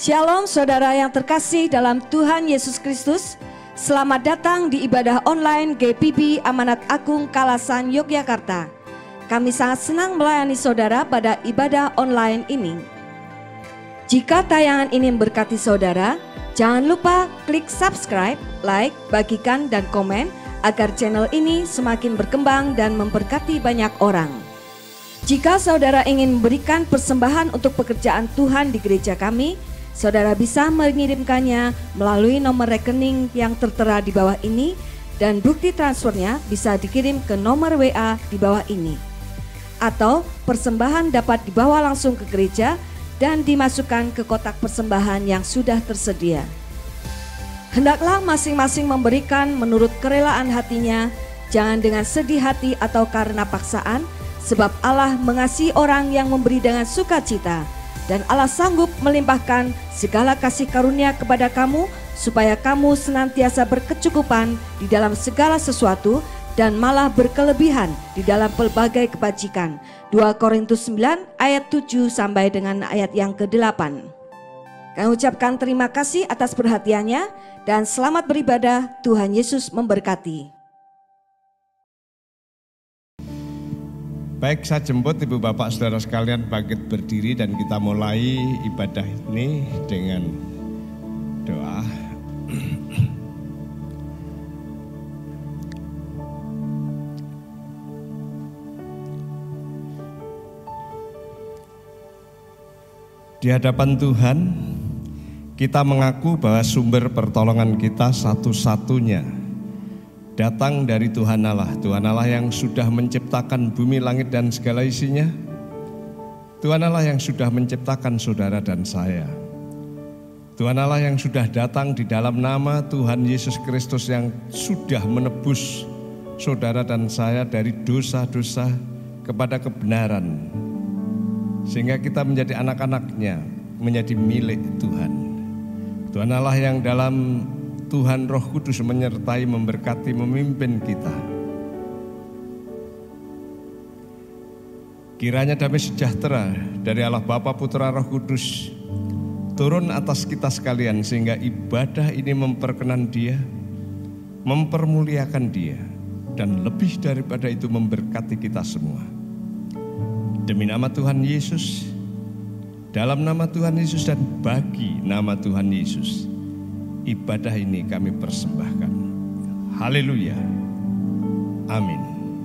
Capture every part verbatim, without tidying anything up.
Shalom saudara yang terkasih dalam Tuhan Yesus Kristus. Selamat datang di ibadah online G P B Amanat Agung Kalasan Yogyakarta. Kami sangat senang melayani saudara pada ibadah online ini. Jika tayangan ini memberkati saudara, jangan lupa klik subscribe, like, bagikan dan komen agar channel ini semakin berkembang dan memberkati banyak orang. Jika saudara ingin memberikan persembahan untuk pekerjaan Tuhan di gereja kami, saudara bisa mengirimkannya melalui nomor rekening yang tertera di bawah ini dan bukti transfernya bisa dikirim ke nomor W A di bawah ini. Atau persembahan dapat dibawa langsung ke gereja dan dimasukkan ke kotak persembahan yang sudah tersedia. Hendaklah masing-masing memberikan menurut kerelaan hatinya, jangan dengan sedih hati atau karena paksaan, sebab Allah mengasihi orang yang memberi dengan sukacita. Dan Allah sanggup melimpahkan segala kasih karunia kepada kamu, supaya kamu senantiasa berkecukupan di dalam segala sesuatu dan malah berkelebihan di dalam pelbagai kebajikan. dua Korintus sembilan ayat tujuh sampai dengan ayat yang kedelapan. Kami ucapkan terima kasih atas perhatiannya dan selamat beribadah. Tuhan Yesus memberkati. Baik, saya jemput Ibu Bapak Saudara sekalian bangkit berdiri dan kita mulai ibadah ini dengan doa. Di hadapan Tuhan, kita mengaku bahwa sumber pertolongan kita satu-satunya datang dari Tuhan Allah, Tuhan Allah yang sudah menciptakan bumi, langit dan segala isinya. Tuhan Allah yang sudah menciptakan saudara dan saya. Tuhan Allah yang sudah datang di dalam nama Tuhan Yesus Kristus yang sudah menebus saudara dan saya dari dosa-dosa kepada kebenaran. Sehingga kita menjadi anak-anaknya, menjadi milik Tuhan. Tuhan Allah yang dalam Tuhan Roh Kudus menyertai, memberkati, memimpin kita. Kiranya damai sejahtera dari Allah Bapa, Putra, Roh Kudus turun atas kita sekalian sehingga ibadah ini memperkenan Dia, mempermuliakan Dia, dan lebih daripada itu memberkati kita semua. Demi nama Tuhan Yesus, dalam nama Tuhan Yesus dan bagi nama Tuhan Yesus, ibadah ini kami persembahkan. Haleluya. Amin.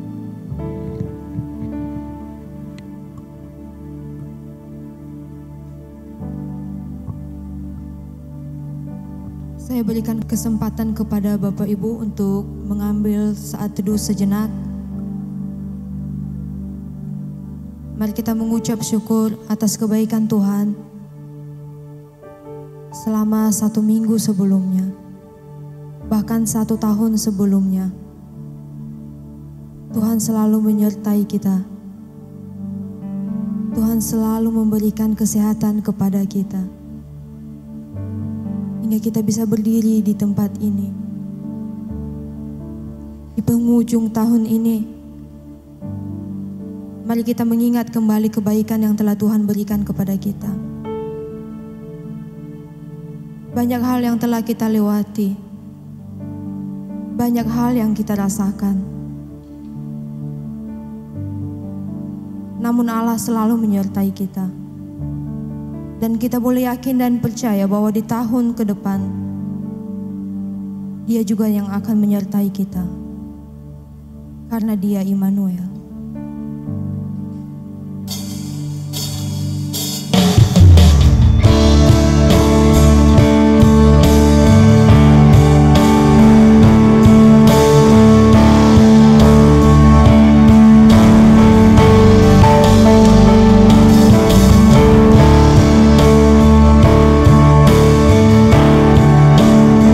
Saya berikan kesempatan kepada Bapak Ibu untuk mengambil saat teduh sejenak. Mari kita mengucap syukur atas kebaikan Tuhan selama satu minggu sebelumnya, bahkan satu tahun sebelumnya. Tuhan selalu menyertai kita. Tuhan selalu memberikan kesehatan kepada kita, hingga kita bisa berdiri di tempat ini. Di penghujung tahun ini, mari kita mengingat kembali kebaikan yang telah Tuhan berikan kepada kita. Banyak hal yang telah kita lewati, banyak hal yang kita rasakan. Namun Allah selalu menyertai kita. Dan kita boleh yakin dan percaya bahwa di tahun ke depan, Dia juga yang akan menyertai kita. Karena Dia Immanuel.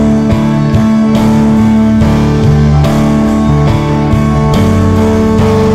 Thank you.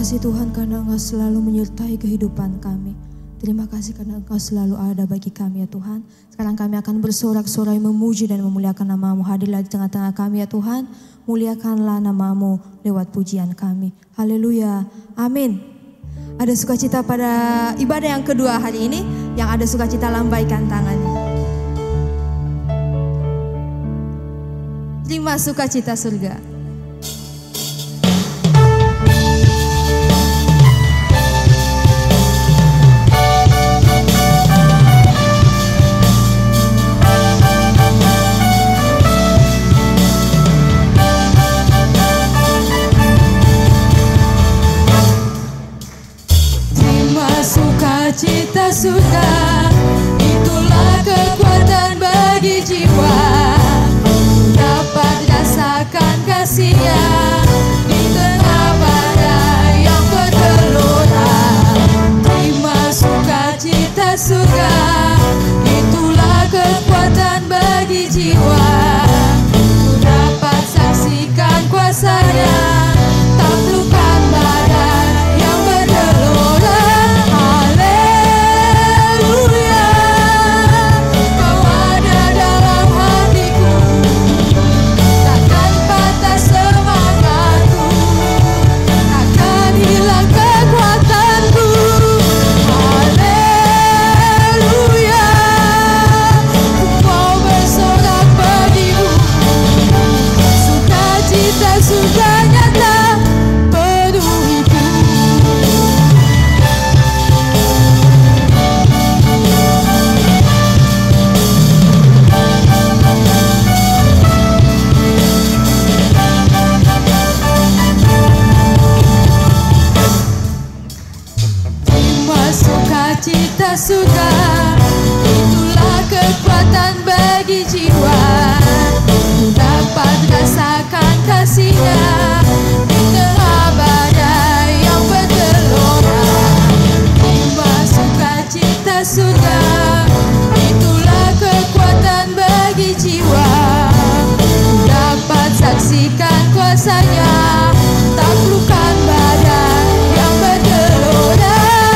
kasih Tuhan karena Engkau selalu menyertai kehidupan kami. Terima kasih karena Engkau selalu ada bagi kami ya Tuhan. Sekarang kami akan bersorak-sorai memuji dan memuliakan nama-Mu. Hadirlah di tengah-tengah kami ya Tuhan. Muliakanlah nama-Mu lewat pujian kami. Haleluya. Amin. Ada sukacita pada ibadah yang kedua hari ini. Yang ada sukacita, lambaikan tangannya. Terima sukacita surga. Cita surga, itulah kekuatan bagi jiwa. Dapat rasakan kasih-Nya di tengah badai yang bergelora. Terima sukacita surga, itulah kekuatan bagi jiwa. Dapat saksikan kuasa-Nya, taklukkan badai yang bergelora. Cita surga, itulah kekuatan bagi jiwa. Dapat rasakan kasih-Nya di tengah badai yang bergelora. Terima sukacita surga, itulah kekuatan bagi jiwa. Dapat saksikan kuasa-Nya, taklukkan badai yang bergelora.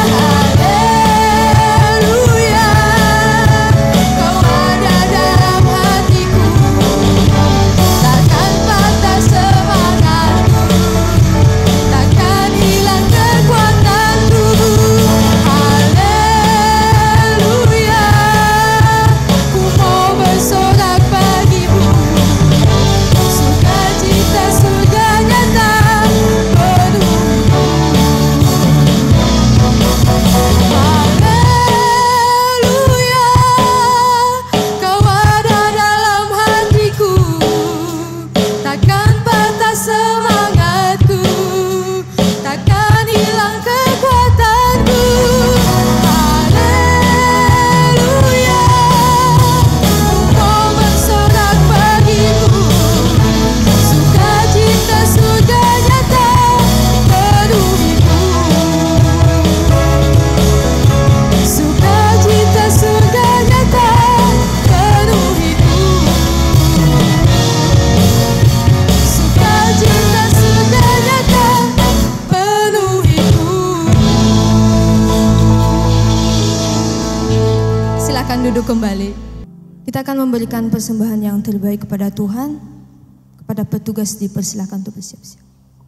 Duduk kembali. Kita akan memberikan persembahan yang terbaik kepada Tuhan. Kepada petugas dipersilakan untuk bersiap-siap.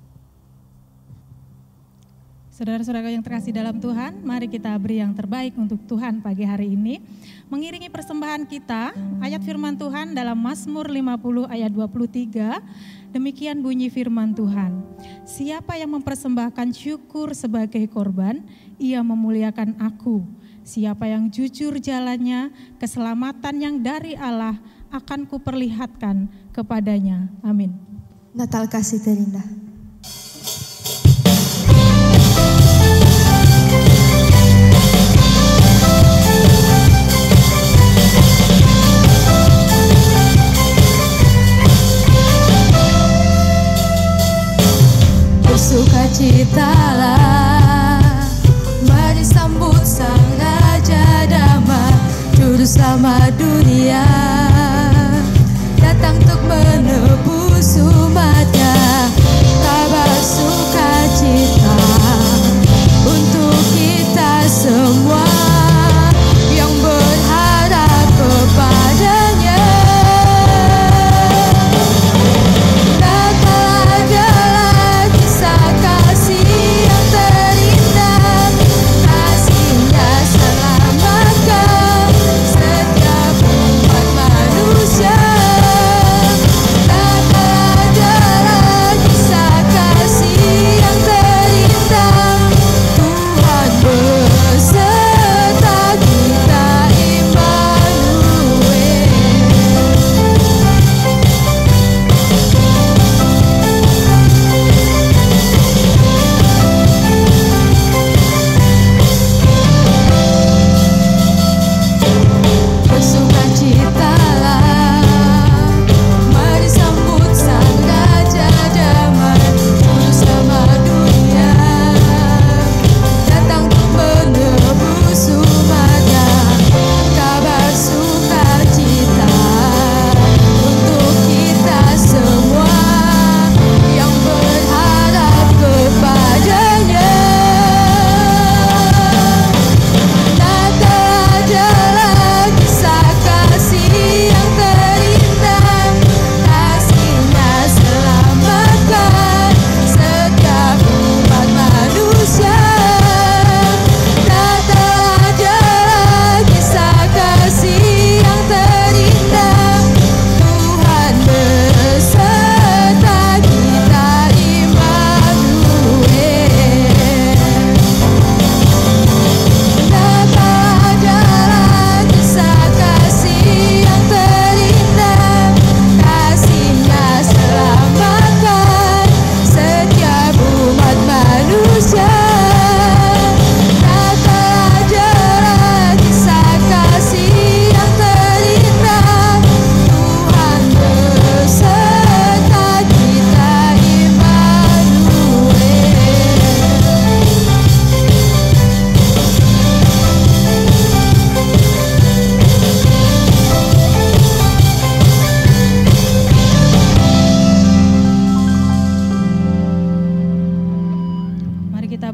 Saudara-saudara yang terkasih dalam Tuhan, mari kita beri yang terbaik untuk Tuhan pagi hari ini. Mengiringi persembahan kita, ayat firman Tuhan dalam Mazmur lima puluh ayat dua puluh tiga. Demikian bunyi firman Tuhan. Siapa yang mempersembahkan syukur sebagai korban, ia memuliakan aku. Siapa yang jujur jalannya, keselamatan yang dari Allah akan kuperlihatkan kepadanya. Amin. Natal kasih terindah. Bersukacitalah, mari sambut sang Raja Damai, Juru Selamat dunia, datang untuk menebus umatnya. Kabar sukacita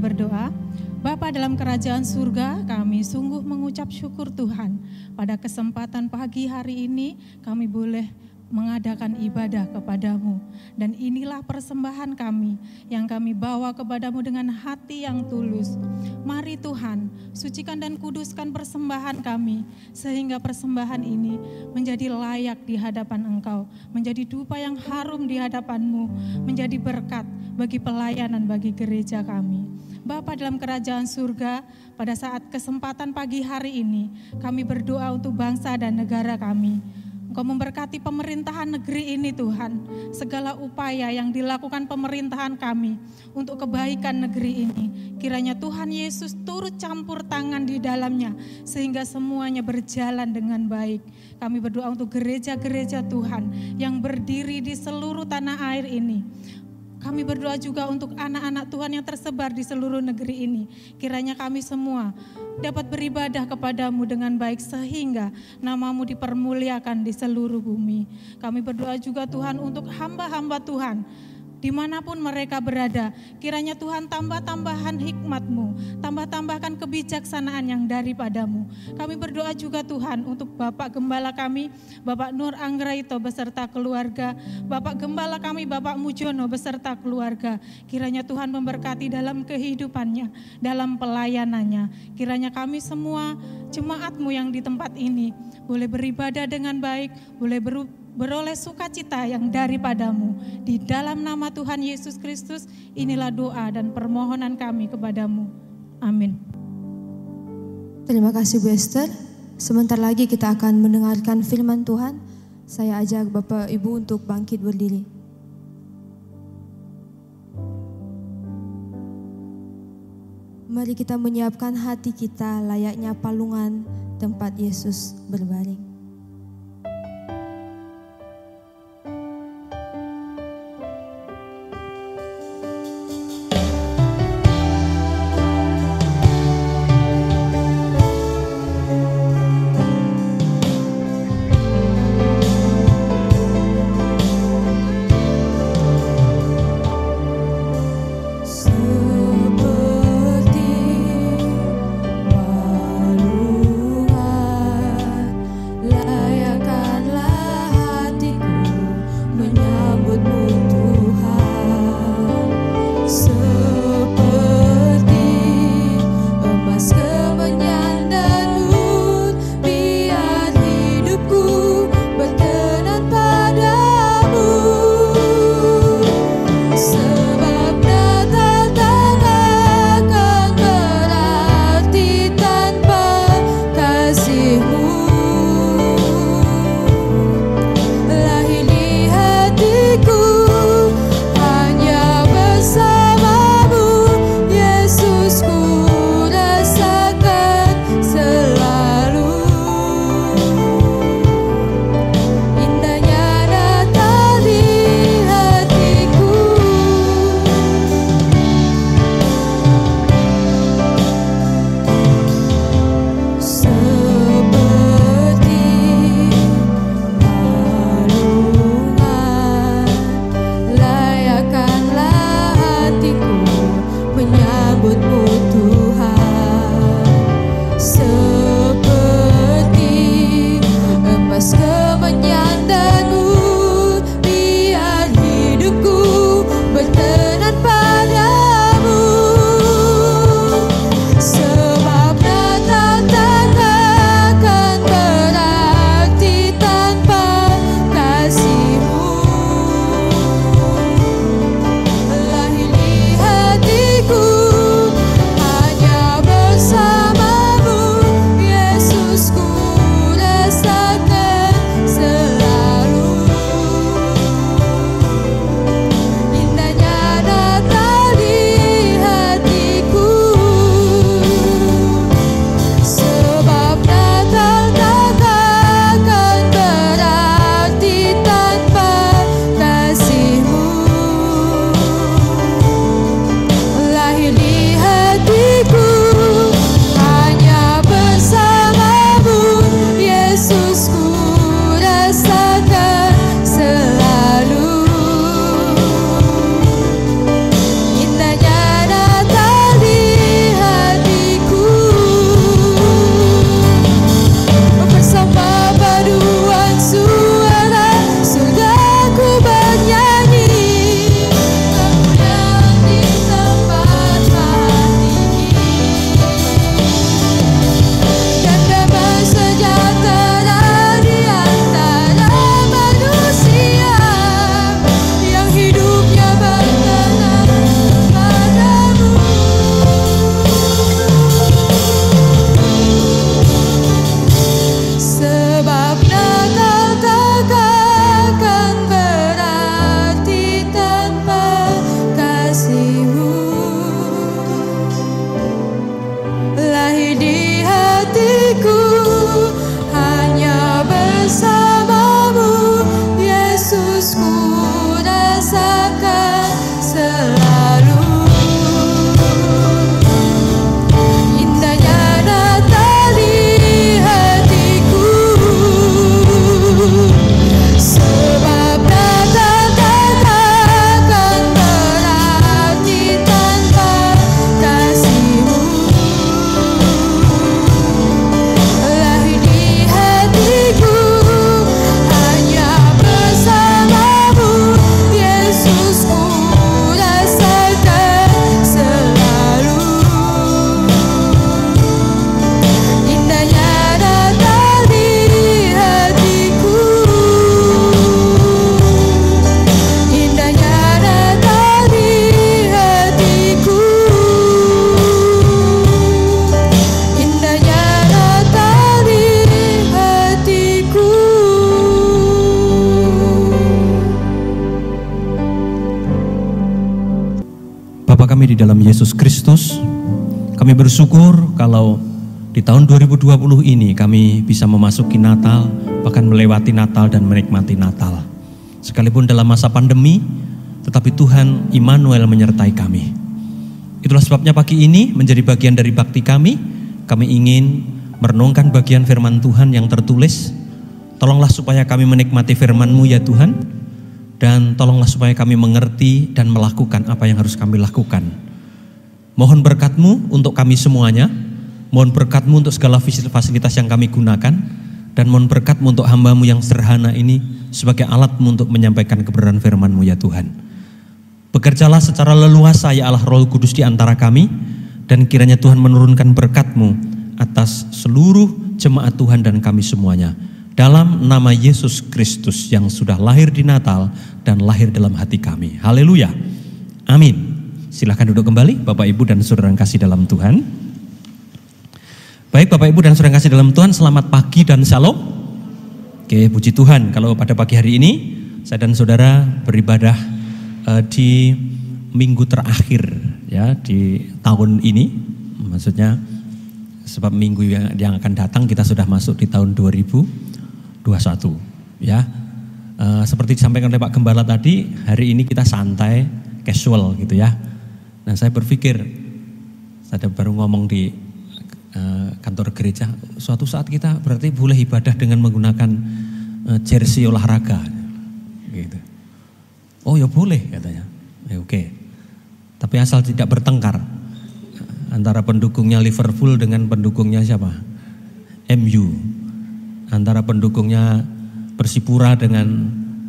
berdoa. Bapa dalam kerajaan surga, kami sungguh mengucap syukur Tuhan. Pada kesempatan pagi hari ini kami boleh mengadakan ibadah kepadamu. Dan inilah persembahan kami yang kami bawa kepadamu dengan hati yang tulus. Mari Tuhan, sucikan dan kuduskan persembahan kami, sehingga persembahan ini menjadi layak di hadapan Engkau, menjadi dupa yang harum di hadapan-Mu, menjadi berkat bagi pelayanan bagi gereja kami. Bapa dalam kerajaan surga, pada saat kesempatan pagi hari ini, kami berdoa untuk bangsa dan negara kami. Engkau memberkati pemerintahan negeri ini Tuhan. Segala upaya yang dilakukan pemerintahan kami untuk kebaikan negeri ini, kiranya Tuhan Yesus turut campur tangan di dalamnya, sehingga semuanya berjalan dengan baik. Kami berdoa untuk gereja-gereja Tuhan yang berdiri di seluruh tanah air ini. Kami berdoa juga untuk anak-anak Tuhan yang tersebar di seluruh negeri ini. Kiranya kami semua dapat beribadah kepadamu dengan baik, sehingga namamu dipermuliakan di seluruh bumi. Kami berdoa juga Tuhan untuk hamba-hamba Tuhan, dimanapun mereka berada. Kiranya Tuhan tambah-tambahkan hikmat-Mu, tambah-tambahkan kebijaksanaan yang daripadamu. Kami berdoa juga Tuhan untuk Bapak Gembala kami, Bapak Nur Anggraito beserta keluarga, Bapak Gembala kami, Bapak Mujono beserta keluarga. Kiranya Tuhan memberkati dalam kehidupannya, dalam pelayanannya. Kiranya kami semua jemaat-Mu yang di tempat ini boleh beribadah dengan baik, boleh beru beroleh sukacita yang daripadamu. Di dalam nama Tuhan Yesus Kristus, inilah doa dan permohonan kami kepadamu. Amin. Terima kasih Bu Esther. Sebentar lagi kita akan mendengarkan firman Tuhan. Saya ajak Bapak Ibu untuk bangkit berdiri. Mari kita menyiapkan hati kita layaknya palungan tempat Yesus berbaring. Seperti palungan Bapa kami di dalam Yesus Kristus, kami bersyukur kalau di tahun dua ribu dua puluh ini kami bisa memasuki Natal, bahkan melewati Natal dan menikmati Natal. Sekalipun dalam masa pandemi, tetapi Tuhan Immanuel menyertai kami. Itulah sebabnya pagi ini menjadi bagian dari bakti kami. Kami ingin merenungkan bagian firman Tuhan yang tertulis. Tolonglah supaya kami menikmati firman-Mu ya Tuhan. Dan tolonglah supaya kami mengerti dan melakukan apa yang harus kami lakukan. Mohon berkat-Mu untuk kami semuanya. Mohon berkat-Mu untuk segala fasilitas yang kami gunakan. Dan mohon berkat-Mu untuk hamba-Mu yang sederhana ini sebagai alat-Mu untuk menyampaikan kebenaran firman-Mu ya Tuhan. Bekerjalah secara leluasa ya Allah Roh Kudus di antara kami. Dan kiranya Tuhan menurunkan berkat-Mu atas seluruh jemaat Tuhan dan kami semuanya. Dalam nama Yesus Kristus yang sudah lahir di Natal dan lahir dalam hati kami. Haleluya. Amin. Silahkan duduk kembali Bapak Ibu dan Saudara yang kasih dalam Tuhan. Baik Bapak Ibu dan Saudara yang kasih dalam Tuhan, selamat pagi dan shalom. Oke, puji Tuhan kalau pada pagi hari ini saya dan Saudara beribadah uh, di minggu terakhir ya di tahun ini. Maksudnya sebab minggu yang, yang akan datang kita sudah masuk di tahun dua ribu dua puluh satu ya. Uh, seperti disampaikan oleh Pak Gembala tadi, hari ini kita santai, casual gitu ya. Nah saya berpikir, saya baru ngomong di uh, kantor gereja, suatu saat kita berarti boleh ibadah dengan menggunakan uh, jersey olahraga gitu. Oh ya boleh katanya, ya, oke. Okay. Tapi asal tidak bertengkar antara pendukungnya Liverpool dengan pendukungnya siapa? M U. Antara pendukungnya Persipura dengan,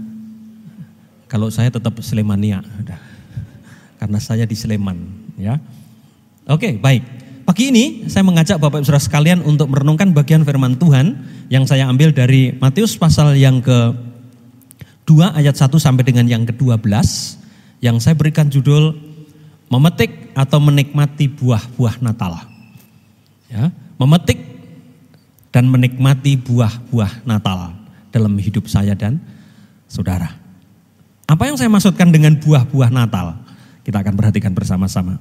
kalau saya tetap Slemania, karena saya di Sleman, ya. Oke, baik. Pagi ini saya mengajak Bapak Ibu Saudara sekalian untuk merenungkan bagian firman Tuhan yang saya ambil dari Matius pasal yang kedua ayat satu sampai dengan yang kedua belas, yang saya berikan judul memetik atau menikmati buah-buah Natal. Ya, memetik dan menikmati buah-buah Natal dalam hidup saya dan saudara. Apa yang saya maksudkan dengan buah-buah Natal? Kita akan perhatikan bersama-sama.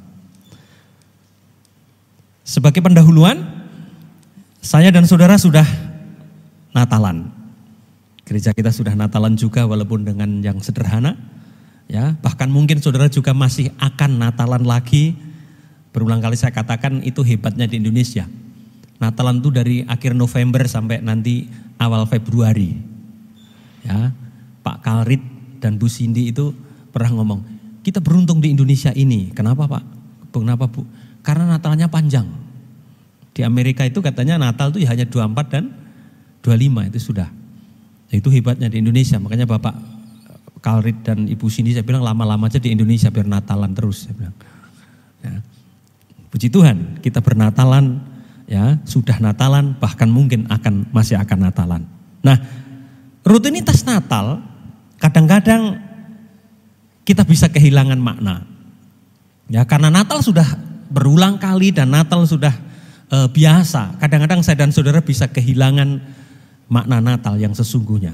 Sebagai pendahuluan, saya dan saudara sudah Natalan. Gereja kita sudah Natalan juga walaupun dengan yang sederhana. Ya, bahkan mungkin saudara juga masih akan Natalan lagi. Berulang kali saya katakan itu hebatnya di Indonesia. Natalan itu dari akhir November sampai nanti awal Februari. Ya, Pak Kalrit dan Bu Cindy itu pernah ngomong, kita beruntung di Indonesia ini. Kenapa Pak? Kenapa Bu? Karena Natalnya panjang. Di Amerika itu katanya Natal itu hanya dua puluh empat dan dua puluh lima itu sudah. Itu hebatnya di Indonesia. Makanya Bapak Kalrit dan Ibu Cindy saya bilang lama-lama aja di Indonesia biar Natalan terus. Saya bilang. Ya. Puji Tuhan kita bernatalan. Ya, sudah Natalan, bahkan mungkin akan masih akan Natalan. Nah, rutinitas Natal kadang-kadang kita bisa kehilangan makna. Ya, karena Natal sudah berulang kali dan Natal sudah e, biasa. Kadang-kadang saya dan saudara bisa kehilangan makna Natal yang sesungguhnya.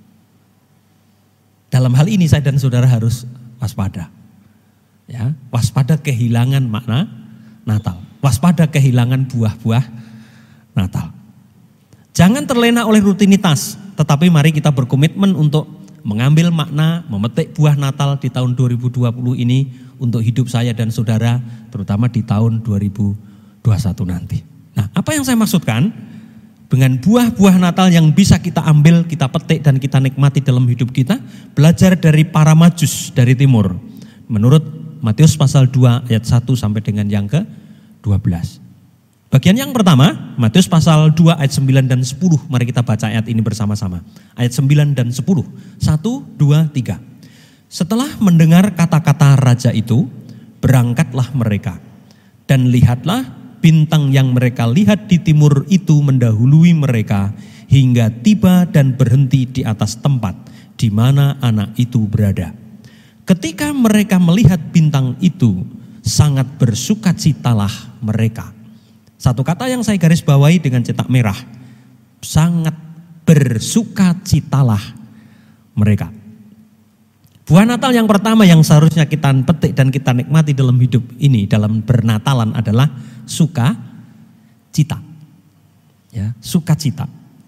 Dalam hal ini saya dan saudara harus waspada. Ya, waspada kehilangan makna Natal. Waspada kehilangan buah-buah Natal. Jangan terlena oleh rutinitas, tetapi mari kita berkomitmen untuk mengambil makna, memetik buah Natal di tahun dua ribu dua puluh ini untuk hidup saya dan saudara, terutama di tahun dua ribu dua puluh satu nanti. Nah, apa yang saya maksudkan dengan buah-buah Natal yang bisa kita ambil, kita petik dan kita nikmati dalam hidup kita, belajar dari para majus dari timur. Menurut Matius pasal dua ayat satu sampai dengan yang ke dua belas. Bagian yang pertama, Matius pasal dua ayat sembilan dan sepuluh. Mari kita baca ayat ini bersama-sama. Ayat sembilan dan sepuluh. satu, dua, tiga. Setelah mendengar kata-kata raja itu, berangkatlah mereka. Dan lihatlah bintang yang mereka lihat di timur itu mendahului mereka hingga tiba dan berhenti di atas tempat di mana anak itu berada. Ketika mereka melihat bintang itu, sangat bersukacitalah mereka. Satu kata yang saya garis bawahi dengan cetak merah. Sangat bersukacitalah mereka. Buah Natal yang pertama yang seharusnya kita petik dan kita nikmati dalam hidup ini, dalam bernatalan adalah sukacita. Ya, sukacita.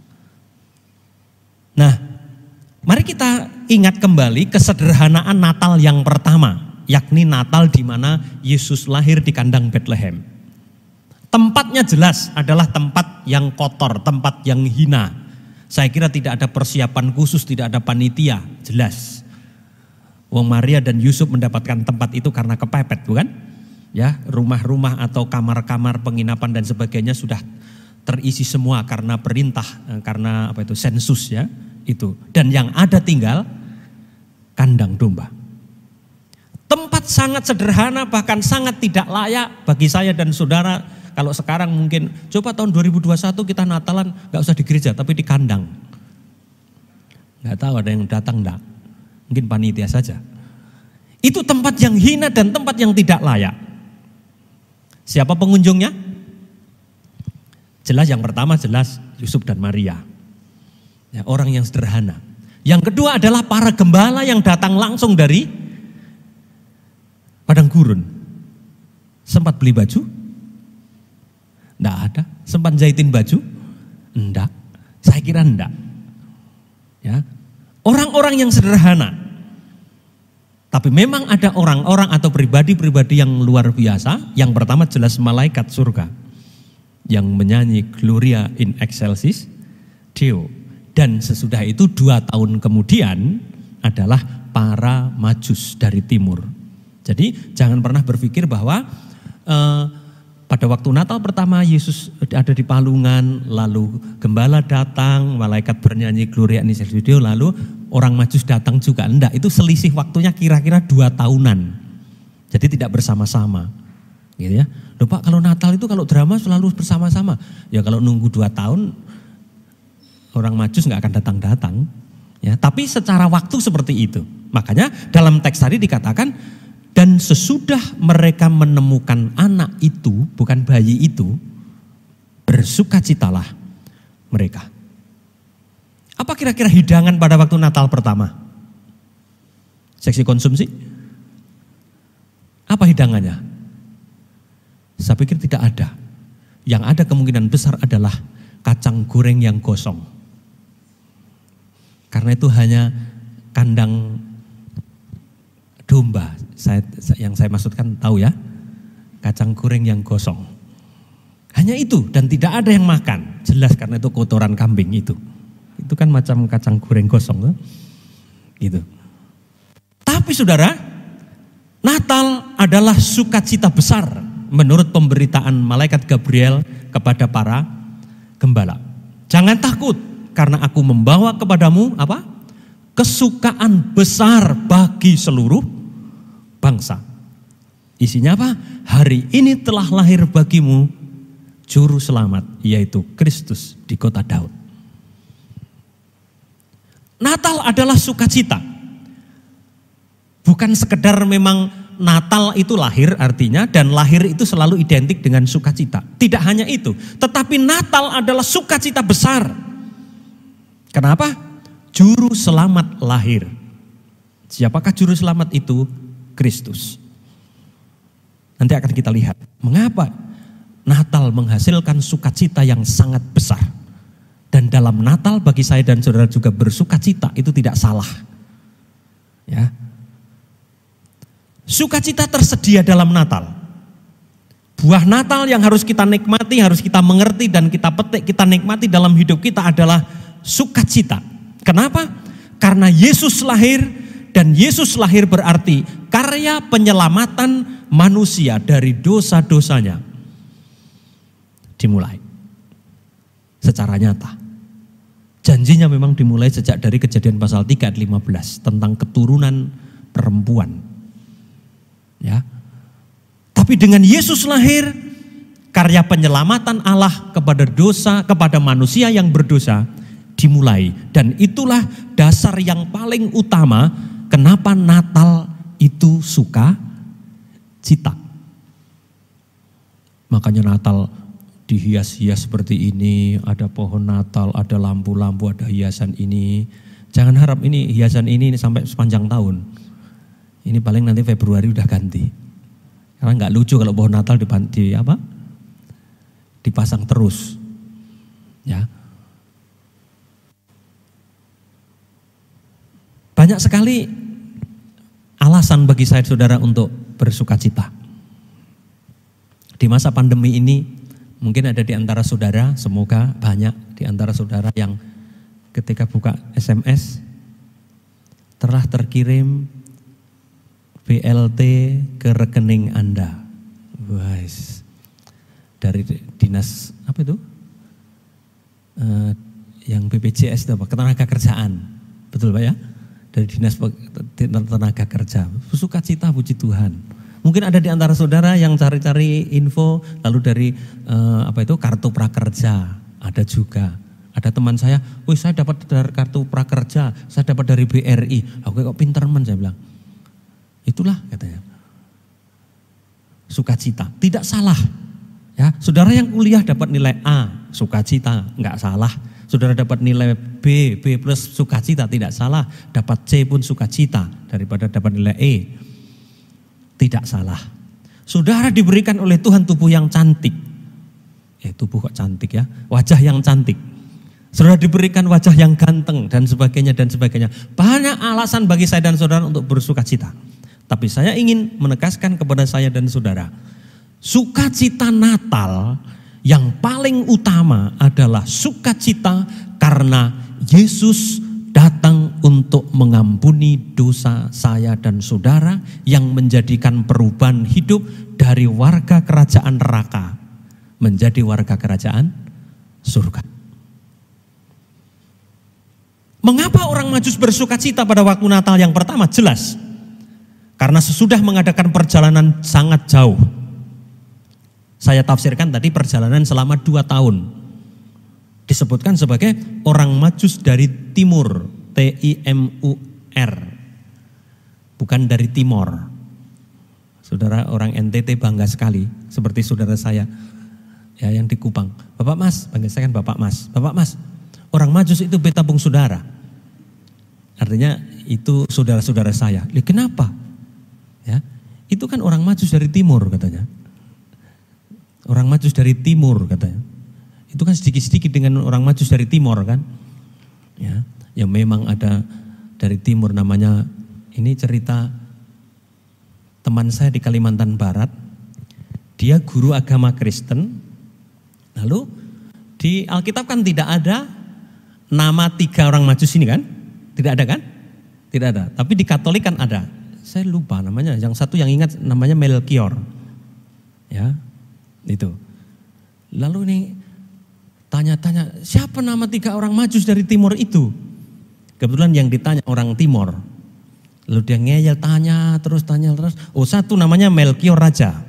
Nah, mari kita ingat kembali kesederhanaan Natal yang pertama, yakni Natal di mana Yesus lahir di kandang Bethlehem. Tempatnya jelas adalah tempat yang kotor, tempat yang hina. Saya kira tidak ada persiapan khusus, tidak ada panitia, jelas. Wong Maria dan Yusuf mendapatkan tempat itu karena kepepet, bukan? Ya, rumah-rumah atau kamar-kamar penginapan dan sebagainya sudah terisi semua karena perintah, karena apa itu sensus ya, itu. Dan yang ada tinggal kandang domba. Tempat sangat sederhana, bahkan sangat tidak layak bagi saya dan saudara. Kalau sekarang mungkin coba tahun dua ribu dua puluh satu kita Natalan gak usah di gereja tapi di kandang. Gak tahu ada yang datang enggak. Mungkin panitia saja. Itu tempat yang hina dan tempat yang tidak layak. Siapa pengunjungnya? Jelas yang pertama jelas Yusuf dan Maria. Ya, orang yang sederhana. Yang kedua adalah para gembala yang datang langsung dari padang gurun. Sempat beli baju? Enggak ada. Sempat jahitin baju? Enggak. Saya kira enggak. Ya. Orang-orang yang sederhana. Tapi memang ada orang-orang atau pribadi-pribadi yang luar biasa. Yang pertama jelas malaikat surga. Yang menyanyi Gloria in excelsis Deo. Dan sesudah itu dua tahun kemudian adalah para majus dari timur. Jadi jangan pernah berpikir bahwa eh, pada waktu Natal pertama Yesus ada di palungan, lalu gembala datang, malaikat bernyanyi Gloria in excelsis Deo, lalu orang majus datang juga. Enggak, itu selisih waktunya kira-kira dua tahunan. Jadi tidak bersama-sama. Gitu ya. Loh Pak, kalau Natal itu kalau drama selalu bersama-sama. Ya kalau nunggu dua tahun, orang majus nggak akan datang-datang. Ya, tapi secara waktu seperti itu. Makanya dalam teks tadi dikatakan, dan sesudah mereka menemukan anak itu, bukan bayi itu, bersukacitalah mereka. Apa kira-kira hidangan pada waktu Natal pertama? Seksi konsumsi? Apa hidangannya? Saya pikir tidak ada. Yang ada kemungkinan besar adalah kacang goreng yang gosong. Karena itu hanya kandang domba. Saya, yang saya maksudkan tahu ya, kacang goreng yang gosong. Hanya itu dan tidak ada yang makan. Jelas karena itu kotoran kambing itu. Itu kan macam kacang goreng gosong. Gitu. Tapi saudara, Natal adalah sukacita besar menurut pemberitaan malaikat Gabriel kepada para gembala. Jangan takut karena aku membawa kepadamu apa? Kesukaan besar bagi seluruh bangsa. Isinya apa? Hari ini telah lahir bagimu juru selamat, yaitu Kristus di kota Daud. Natal adalah sukacita. Bukan sekedar memang Natal itu lahir artinya, dan lahir itu selalu identik dengan sukacita. Tidak hanya itu, tetapi Natal adalah sukacita besar. Kenapa? Juru selamat lahir. Siapakah juru selamat itu? Kristus. Nanti akan kita lihat mengapa Natal menghasilkan sukacita yang sangat besar. Dan dalam Natal bagi saya dan saudara juga bersukacita itu tidak salah. Ya. Sukacita tersedia dalam Natal. Buah Natal yang harus kita nikmati, harus kita mengerti dan kita petik, kita nikmati dalam hidup kita adalah sukacita. Kenapa? Karena Yesus lahir, dan Yesus lahir berarti karya penyelamatan manusia dari dosa-dosanya dimulai secara nyata. Janjinya memang dimulai sejak dari Kejadian pasal tiga ayat lima belas tentang keturunan perempuan. Ya. Tapi dengan Yesus lahir, karya penyelamatan Allah kepada dosa, kepada manusia yang berdosa dimulai. Dan itulah dasar yang paling utama kenapa Natal itu sukacita. Makanya Natal dihias-hias seperti ini, ada pohon Natal, ada lampu-lampu, ada hiasan ini. Jangan harap ini hiasan ini sampai sepanjang tahun. Ini paling nanti Februari udah ganti. Karena nggak lucu kalau pohon Natal di, di apa? Dipasang terus. Ya. Banyak sekali alasan bagi saya saudara untuk bersukacita. Di masa pandemi ini mungkin ada di antara saudara, semoga banyak di antara saudara yang ketika buka S M S telah terkirim B L T ke rekening Anda. Guys, dari dinas apa itu? Uh, yang B P J S itu apa? Ketenagakerjaan. Betul Pak ya? Dari dinas tenaga kerja. Sukacita puji Tuhan. Mungkin ada di antara saudara yang cari-cari info lalu dari uh, apa itu kartu prakerja. Ada juga. Ada teman saya, wih saya dapat dari kartu prakerja, saya dapat dari B R I. Aku kok pinterman saya bilang. Itulah katanya. Sukacita, tidak salah. Ya, saudara yang kuliah dapat nilai A, sukacita, enggak salah. Saudara dapat nilai B, B plus sukacita, tidak salah. Dapat C pun sukacita daripada dapat nilai E. Tidak salah. Saudara diberikan oleh Tuhan tubuh yang cantik. Eh tubuh kok cantik ya, wajah yang cantik. Saudara diberikan wajah yang ganteng dan sebagainya dan sebagainya. Banyak alasan bagi saya dan saudara untuk bersukacita. Tapi saya ingin menegaskan kepada saya dan saudara, sukacita Natal yang paling utama adalah sukacita karena Yesus datang untuk mengampuni dosa saya dan saudara yang menjadikan perubahan hidup dari warga kerajaan neraka menjadi warga kerajaan surga. Mengapa orang Majus bersukacita pada waktu Natal? Yang pertama jelas, karena sesudah mengadakan perjalanan sangat jauh. Saya tafsirkan tadi perjalanan selama dua tahun. Disebutkan sebagai orang Majus dari timur, T I M U R. Bukan dari timur. Saudara orang N T T bangga sekali, seperti saudara saya ya yang di Kupang. Bapak Mas, bangga saya kan Bapak Mas. Bapak Mas, orang Majus itu betabung saudara. Artinya itu saudara-saudara saya. Lihat kenapa? Ya, itu kan orang Majus dari timur katanya. Orang Majus dari timur katanya. Itu kan sedikit-sedikit dengan orang Majus dari timur kan. Ya, yang memang ada dari timur namanya, ini cerita teman saya di Kalimantan Barat. Dia guru agama Kristen. Lalu di Alkitab kan tidak ada nama tiga orang Majus ini kan? Tidak ada kan? Tidak ada. Tapi di Katolik kan ada. Saya lupa namanya. Yang satu yang ingat namanya Melkior. Ya, itu. Lalu ini tanya-tanya, siapa nama tiga orang Majus dari timur itu? Kebetulan yang ditanya orang timur. Lalu dia ngeyel tanya terus tanya terus. Oh satu namanya Melkior Raja.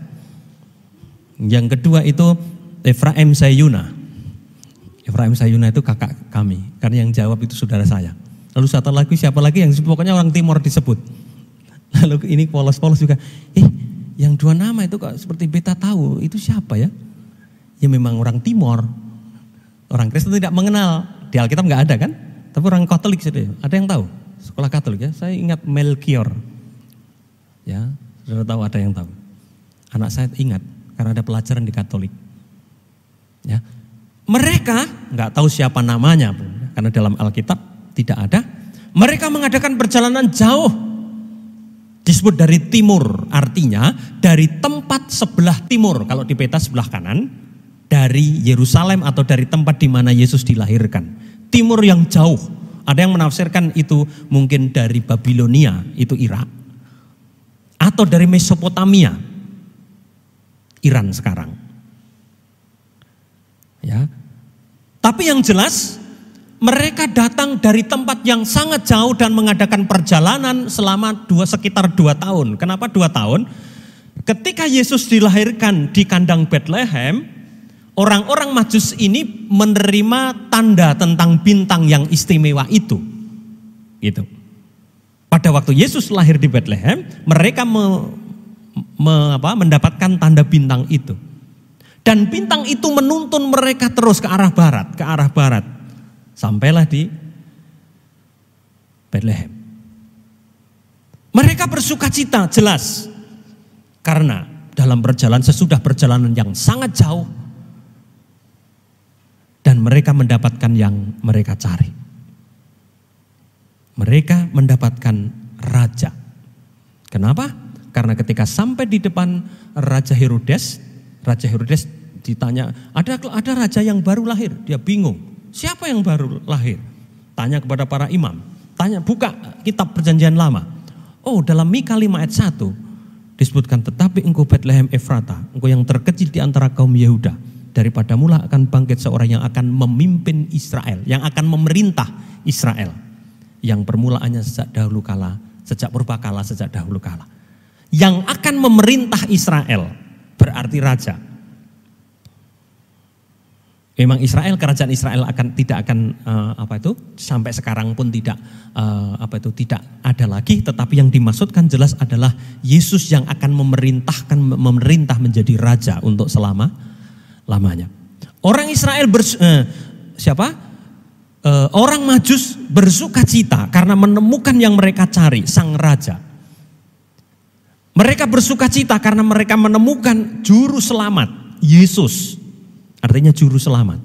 Yang kedua itu Efraim Sayuna. Efraim Sayuna itu kakak kami. Karena yang jawab itu saudara saya. Lalu satu lagi siapa lagi yang pokoknya orang timur disebut. Lalu ini polos-polos juga. Eh yang dua nama itu kok seperti beta tahu. Itu siapa ya? Ya memang orang timur. Orang Kristen tidak mengenal. Di Alkitab nggak ada kan? Tapi orang Katolik saja. Ada yang tahu? Sekolah Katolik ya. Saya ingat Melkior. Ya, saudara tahu ada yang tahu. Anak saya ingat karena ada pelajaran di Katolik. Ya, mereka nggak tahu siapa namanya karena dalam Alkitab tidak ada. Mereka mengadakan perjalanan jauh. Disebut dari timur, artinya dari tempat sebelah timur. Kalau di peta sebelah kanan, dari Yerusalem atau dari tempat di mana Yesus dilahirkan. Timur yang jauh. Ada yang menafsirkan itu mungkin dari Babilonia, itu Irak. Atau dari Mesopotamia, Iran sekarang. Ya. Tapi yang jelas mereka datang dari tempat yang sangat jauh dan mengadakan perjalanan selama dua, sekitar dua tahun. Kenapa dua tahun? Ketika Yesus dilahirkan di kandang Bethlehem, orang-orang Majus ini menerima tanda tentang bintang yang istimewa itu. Gitu. Pada waktu Yesus lahir di Bethlehem, mereka me, me, apa, mendapatkan tanda bintang itu. Dan bintang itu menuntun mereka terus ke arah barat, ke arah barat. Sampailah di Betlehem. Mereka bersuka cita jelas karena dalam perjalanan sesudah perjalanan yang sangat jauh dan mereka mendapatkan yang mereka cari. Mereka mendapatkan raja. Kenapa? Karena ketika sampai di depan Raja Herodes, Raja Herodes ditanya, ada ada raja yang baru lahir. Dia bingung. Siapa yang baru lahir? Tanya kepada para imam. Tanya, buka kitab Perjanjian Lama. Oh, dalam Mika lima ayat satu disebutkan, tetapi engkau Betlehem Efrata, engkau yang terkecil di antara kaum Yehuda, daripada mula akan bangkit seorang yang akan memimpin Israel, yang akan memerintah Israel, yang permulaannya sejak dahulu kala, sejak purbakala, sejak dahulu kala. Yang akan memerintah Israel berarti raja. Memang Israel, kerajaan Israel akan tidak akan uh, apa itu sampai sekarang pun tidak uh, apa itu tidak ada lagi, tetapi yang dimaksudkan jelas adalah Yesus yang akan memerintahkan memerintah menjadi raja untuk selama lamanya. Orang Israel bers, uh, siapa? Uh, orang Majus bersukacita karena menemukan yang mereka cari, sang raja. Mereka bersukacita karena mereka menemukan juru selamat, Yesus. Artinya juru selamat.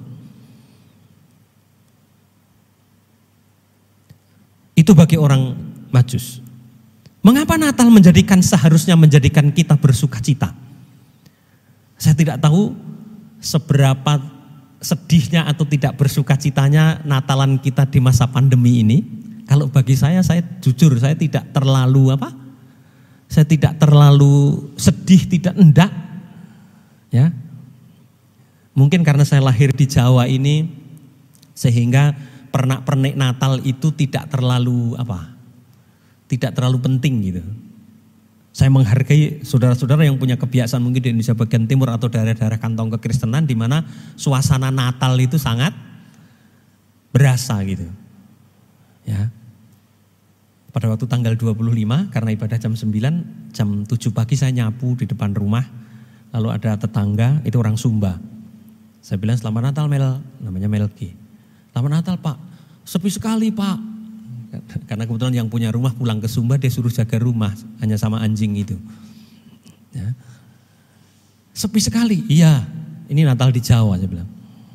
Itu bagi orang Majus. Mengapa Natal menjadikan seharusnya menjadikan kita bersukacita? Saya tidak tahu seberapa sedihnya atau tidak bersukacitanya Natalan kita di masa pandemi ini. Kalau bagi saya, saya jujur saya tidak terlalu apa? Saya tidak terlalu sedih, tidak endak. Ya. Mungkin karena saya lahir di Jawa ini sehingga pernak-pernik Natal itu tidak terlalu apa? Tidak terlalu penting gitu. Saya menghargai saudara-saudara yang punya kebiasaan mungkin di Indonesia bagian timur atau daerah-daerah kantong kekristenan di mana suasana Natal itu sangat berasa gitu. Ya. Pada waktu tanggal dua puluh lima karena ibadah jam sembilan, jam tujuh pagi saya nyapu di depan rumah. Lalu ada tetangga itu orang Sumba. Saya bilang selamat Natal Mel, namanya Melki. Selamat Natal Pak, sepi sekali Pak. Karena kebetulan yang punya rumah pulang ke Sumba dia suruh jaga rumah hanya sama anjing itu. Ya. Sepi sekali, iya ini Natal di Jawa saya bilang.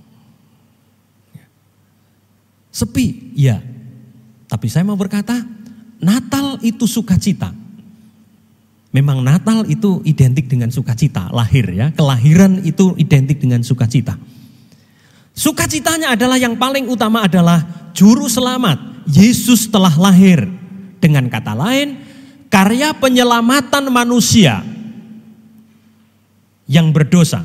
Sepi, iya. Tapi saya mau berkata Natal itu sukacita. Memang Natal itu identik dengan sukacita, lahir ya. Kelahiran itu identik dengan sukacita. Sukacitanya adalah yang paling utama adalah juru selamat. Yesus telah lahir. Dengan kata lain, karya penyelamatan manusia yang berdosa.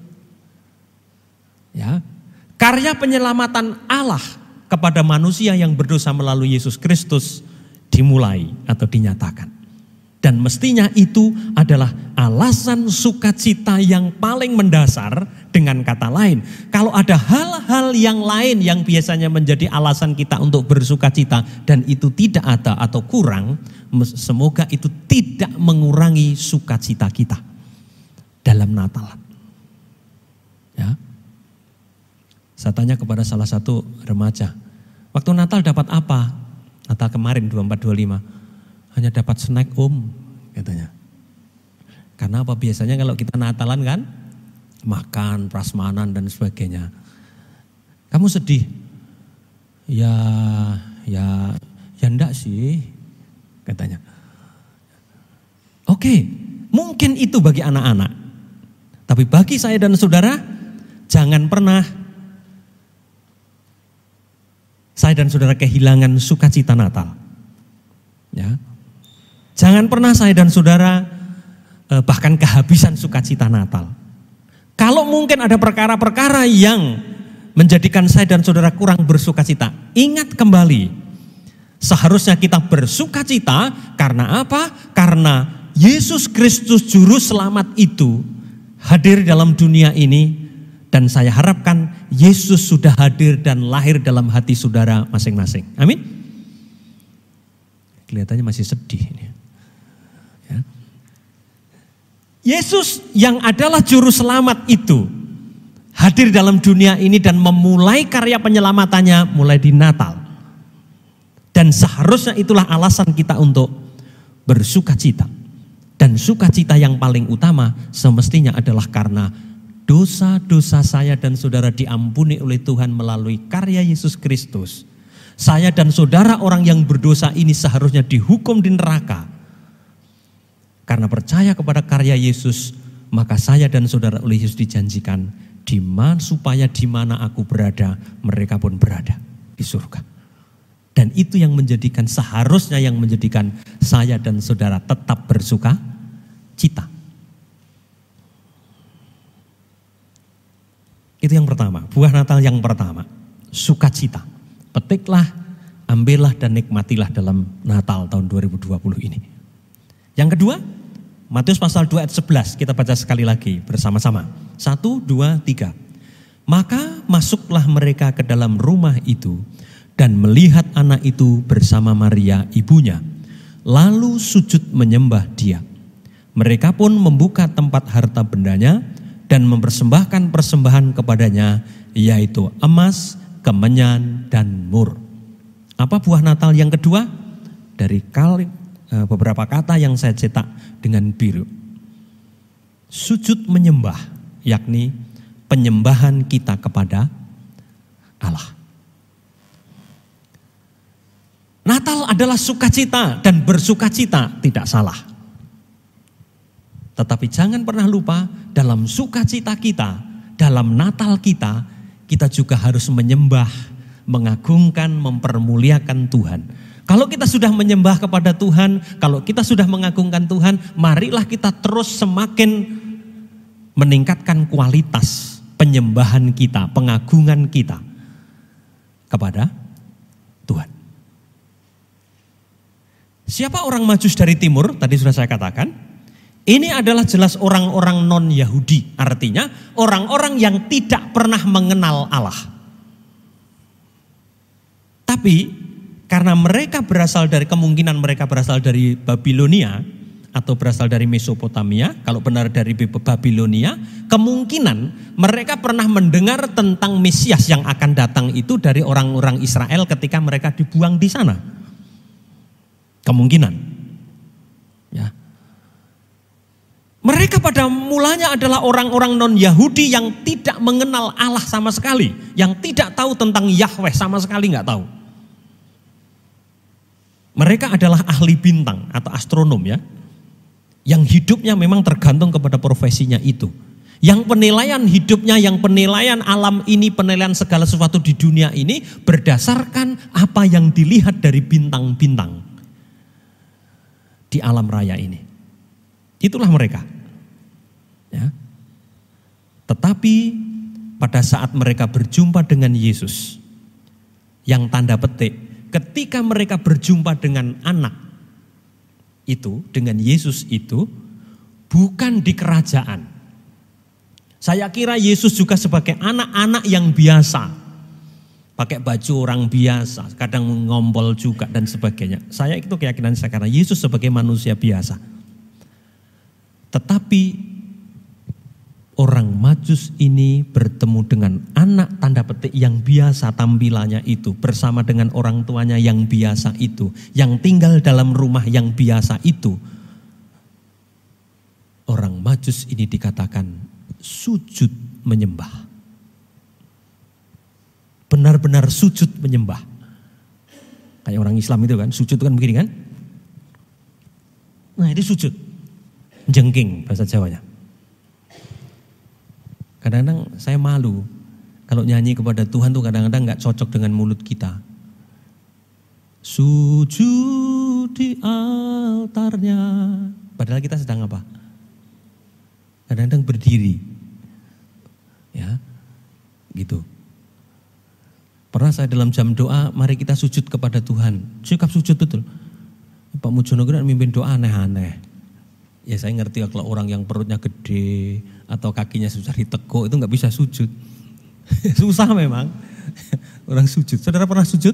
Ya. Karya penyelamatan Allah kepada manusia yang berdosa melalui Yesus Kristus dimulai atau dinyatakan. Dan mestinya itu adalah alasan sukacita yang paling mendasar. Dengan kata lain, kalau ada hal-hal yang lain yang biasanya menjadi alasan kita untuk bersukacita dan itu tidak ada atau kurang, semoga itu tidak mengurangi sukacita kita dalam Natal. Ya. Saya tanya kepada salah satu remaja, waktu Natal dapat apa? Natal kemarin dua puluh empat dua puluh lima. Hanya dapat snack om, katanya. Karena apa? Biasanya kalau kita Natalan kan, makan, prasmanan dan sebagainya. Kamu sedih? Ya, ya, ya enggak sih, katanya. Oke, mungkin itu bagi anak-anak. Tapi bagi saya dan saudara, jangan pernah saya dan saudara kehilangan sukacita Natal. Ya. Jangan pernah saya dan saudara eh, bahkan kehabisan sukacita Natal. Kalau mungkin ada perkara-perkara yang menjadikan saya dan saudara kurang bersukacita, ingat kembali, seharusnya kita bersukacita karena apa? Karena Yesus Kristus Juru Selamat itu hadir dalam dunia ini dan saya harapkan Yesus sudah hadir dan lahir dalam hati saudara masing-masing. Amin. Kelihatannya masih sedih ini. Ya. Yesus yang adalah juru selamat itu hadir dalam dunia ini dan memulai karya penyelamatannya mulai di Natal. Dan seharusnya itulah alasan kita untuk bersukacita. Dan sukacita yang paling utama semestinya adalah karena dosa-dosa saya dan saudara diampuni oleh Tuhan melalui karya Yesus Kristus. Saya dan saudara orang yang berdosa ini seharusnya dihukum di neraka. Karena percaya kepada karya Yesus, maka saya dan saudara oleh Yesus dijanjikan di mana supaya di mana aku berada, mereka pun berada di surga. Dan itu yang menjadikan seharusnya yang menjadikan saya dan saudara tetap bersuka cita. Itu yang pertama, buah Natal yang pertama, sukacita. Petiklah, ambillah dan nikmatilah dalam Natal tahun dua ribu dua puluh ini. Yang kedua, Matius pasal dua ayat sebelas, kita baca sekali lagi bersama-sama. Satu, dua, tiga. Maka masuklah mereka ke dalam rumah itu dan melihat anak itu bersama Maria ibunya. Lalu sujud menyembah dia. Mereka pun membuka tempat harta bendanya dan mempersembahkan persembahan kepadanya, yaitu emas, kemenyan, dan mur. Apa buah Natal yang kedua? Dari kali, beberapa kata yang saya cetak dengan biru. Sujud menyembah, yakni penyembahan kita kepada Allah. Natal adalah sukacita dan bersukacita tidak salah. Tetapi jangan pernah lupa dalam sukacita kita, dalam Natal kita, kita juga harus menyembah, mengagungkan, mempermuliakan Tuhan. Kalau kita sudah menyembah kepada Tuhan, kalau kita sudah mengagungkan Tuhan, marilah kita terus semakin meningkatkan kualitas penyembahan kita, pengagungan kita kepada Tuhan. Siapa orang Majus dari timur? Tadi sudah saya katakan. Ini adalah jelas orang-orang non-Yahudi. Artinya orang-orang yang tidak pernah mengenal Allah. Tapi karena mereka berasal dari, kemungkinan mereka berasal dari Babilonia atau berasal dari Mesopotamia. Kalau benar dari Babilonia, kemungkinan mereka pernah mendengar tentang Mesias yang akan datang itu dari orang-orang Israel ketika mereka dibuang di sana. Kemungkinan. Ya. Mereka pada mulanya adalah orang-orang non-Yahudi yang tidak mengenal Allah sama sekali. Yang tidak tahu tentang Yahweh sama sekali nggak tahu. Mereka adalah ahli bintang atau astronom ya. Yang hidupnya memang tergantung kepada profesinya itu. Yang penilaian hidupnya, yang penilaian alam ini, penilaian segala sesuatu di dunia ini berdasarkan apa yang dilihat dari bintang-bintang di alam raya ini. Itulah mereka. Ya. Tetapi pada saat mereka berjumpa dengan Yesus, yang tanda petik, ketika mereka berjumpa dengan anak itu, dengan Yesus itu, bukan di kerajaan. Saya kira Yesus juga sebagai anak-anak yang biasa, pakai baju orang biasa, kadang ngompol juga dan sebagainya. Saya itu keyakinan saya karena Yesus sebagai manusia biasa. Tetapi orang Majus ini bertemu dengan anak tanda petik yang biasa tampilannya itu, bersama dengan orang tuanya yang biasa itu, yang tinggal dalam rumah yang biasa itu. Orang Majus ini dikatakan sujud menyembah. Benar-benar sujud menyembah. Kayak orang Islam itu kan, sujud itu kan begini kan. Nah itu sujud. Jengking bahasa Jawanya. Kadang-kadang saya malu kalau nyanyi kepada Tuhan tuh kadang-kadang gak cocok dengan mulut kita. Sujud di altarnya. Padahal kita sedang apa? Kadang-kadang berdiri. Ya, gitu. Pernah saya dalam jam doa, mari kita sujud kepada Tuhan. Sikap sujud betul. Pak Mujono kan mimpin doa aneh-aneh. Ya saya ngerti kalau orang yang perutnya gede atau kakinya susah diteguk itu nggak bisa sujud. Susah memang orang sujud. Saudara pernah sujud?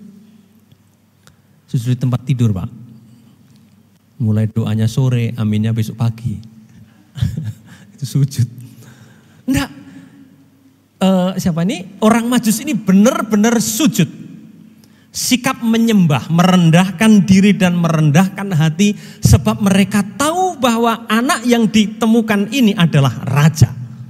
Sujud di tempat tidur Pak. Mulai doanya sore, aminnya besok pagi. Itu sujud. Enggak. Uh, siapa ini? Orang Majus ini benar-benar sujud. sikap menyembah, merendahkan diri dan merendahkan hati sebab mereka tahu bahwa anak yang ditemukan ini adalah raja.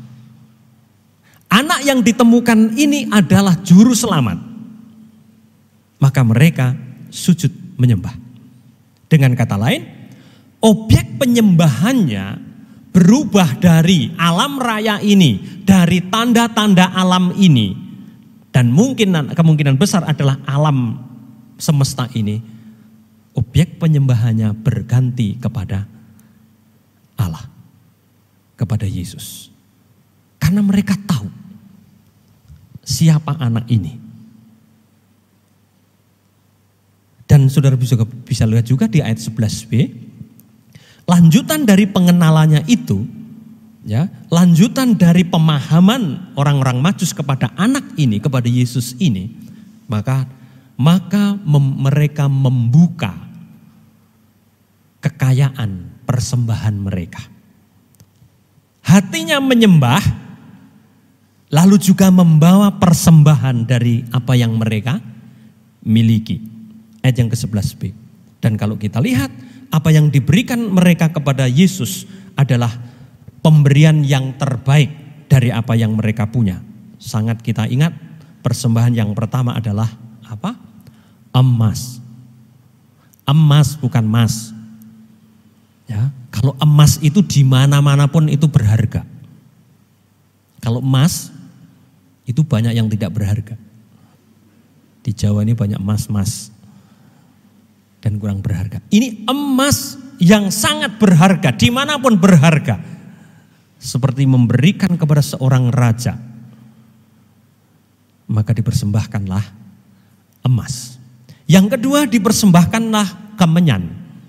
Anak yang ditemukan ini adalah juru selamat. Maka mereka sujud menyembah. Dengan kata lain, objek penyembahannya berubah dari alam raya ini, dari tanda-tanda alam ini. Dan mungkin kemungkinan besar adalah alam semesta ini. Objek penyembahannya berganti kepada Allah. Kepada Yesus. Karena mereka tahu siapa anak ini. Dan saudara bisa, bisa lihat juga di ayat sebelas b. Lanjutan dari pengenalannya itu. Ya, lanjutan dari pemahaman orang-orang Majus kepada anak ini, kepada Yesus ini, maka maka mem, mereka membuka kekayaan persembahan mereka. Hatinya menyembah, lalu juga membawa persembahan dari apa yang mereka miliki. Ayat yang ke sebelas b. Dan kalau kita lihat, apa yang diberikan mereka kepada Yesus adalah pemberian yang terbaik dari apa yang mereka punya. Sangat kita ingat, persembahan yang pertama adalah apa? Emas. Emas bukan mas. Ya, kalau emas itu di mana-mana pun itu berharga. Kalau emas itu banyak yang tidak berharga. Di Jawa ini banyak emas-emas dan kurang berharga. Ini emas yang sangat berharga, dimanapun berharga. Seperti memberikan kepada seorang raja, maka dipersembahkanlah emas. Yang kedua, dipersembahkanlah kemenyan.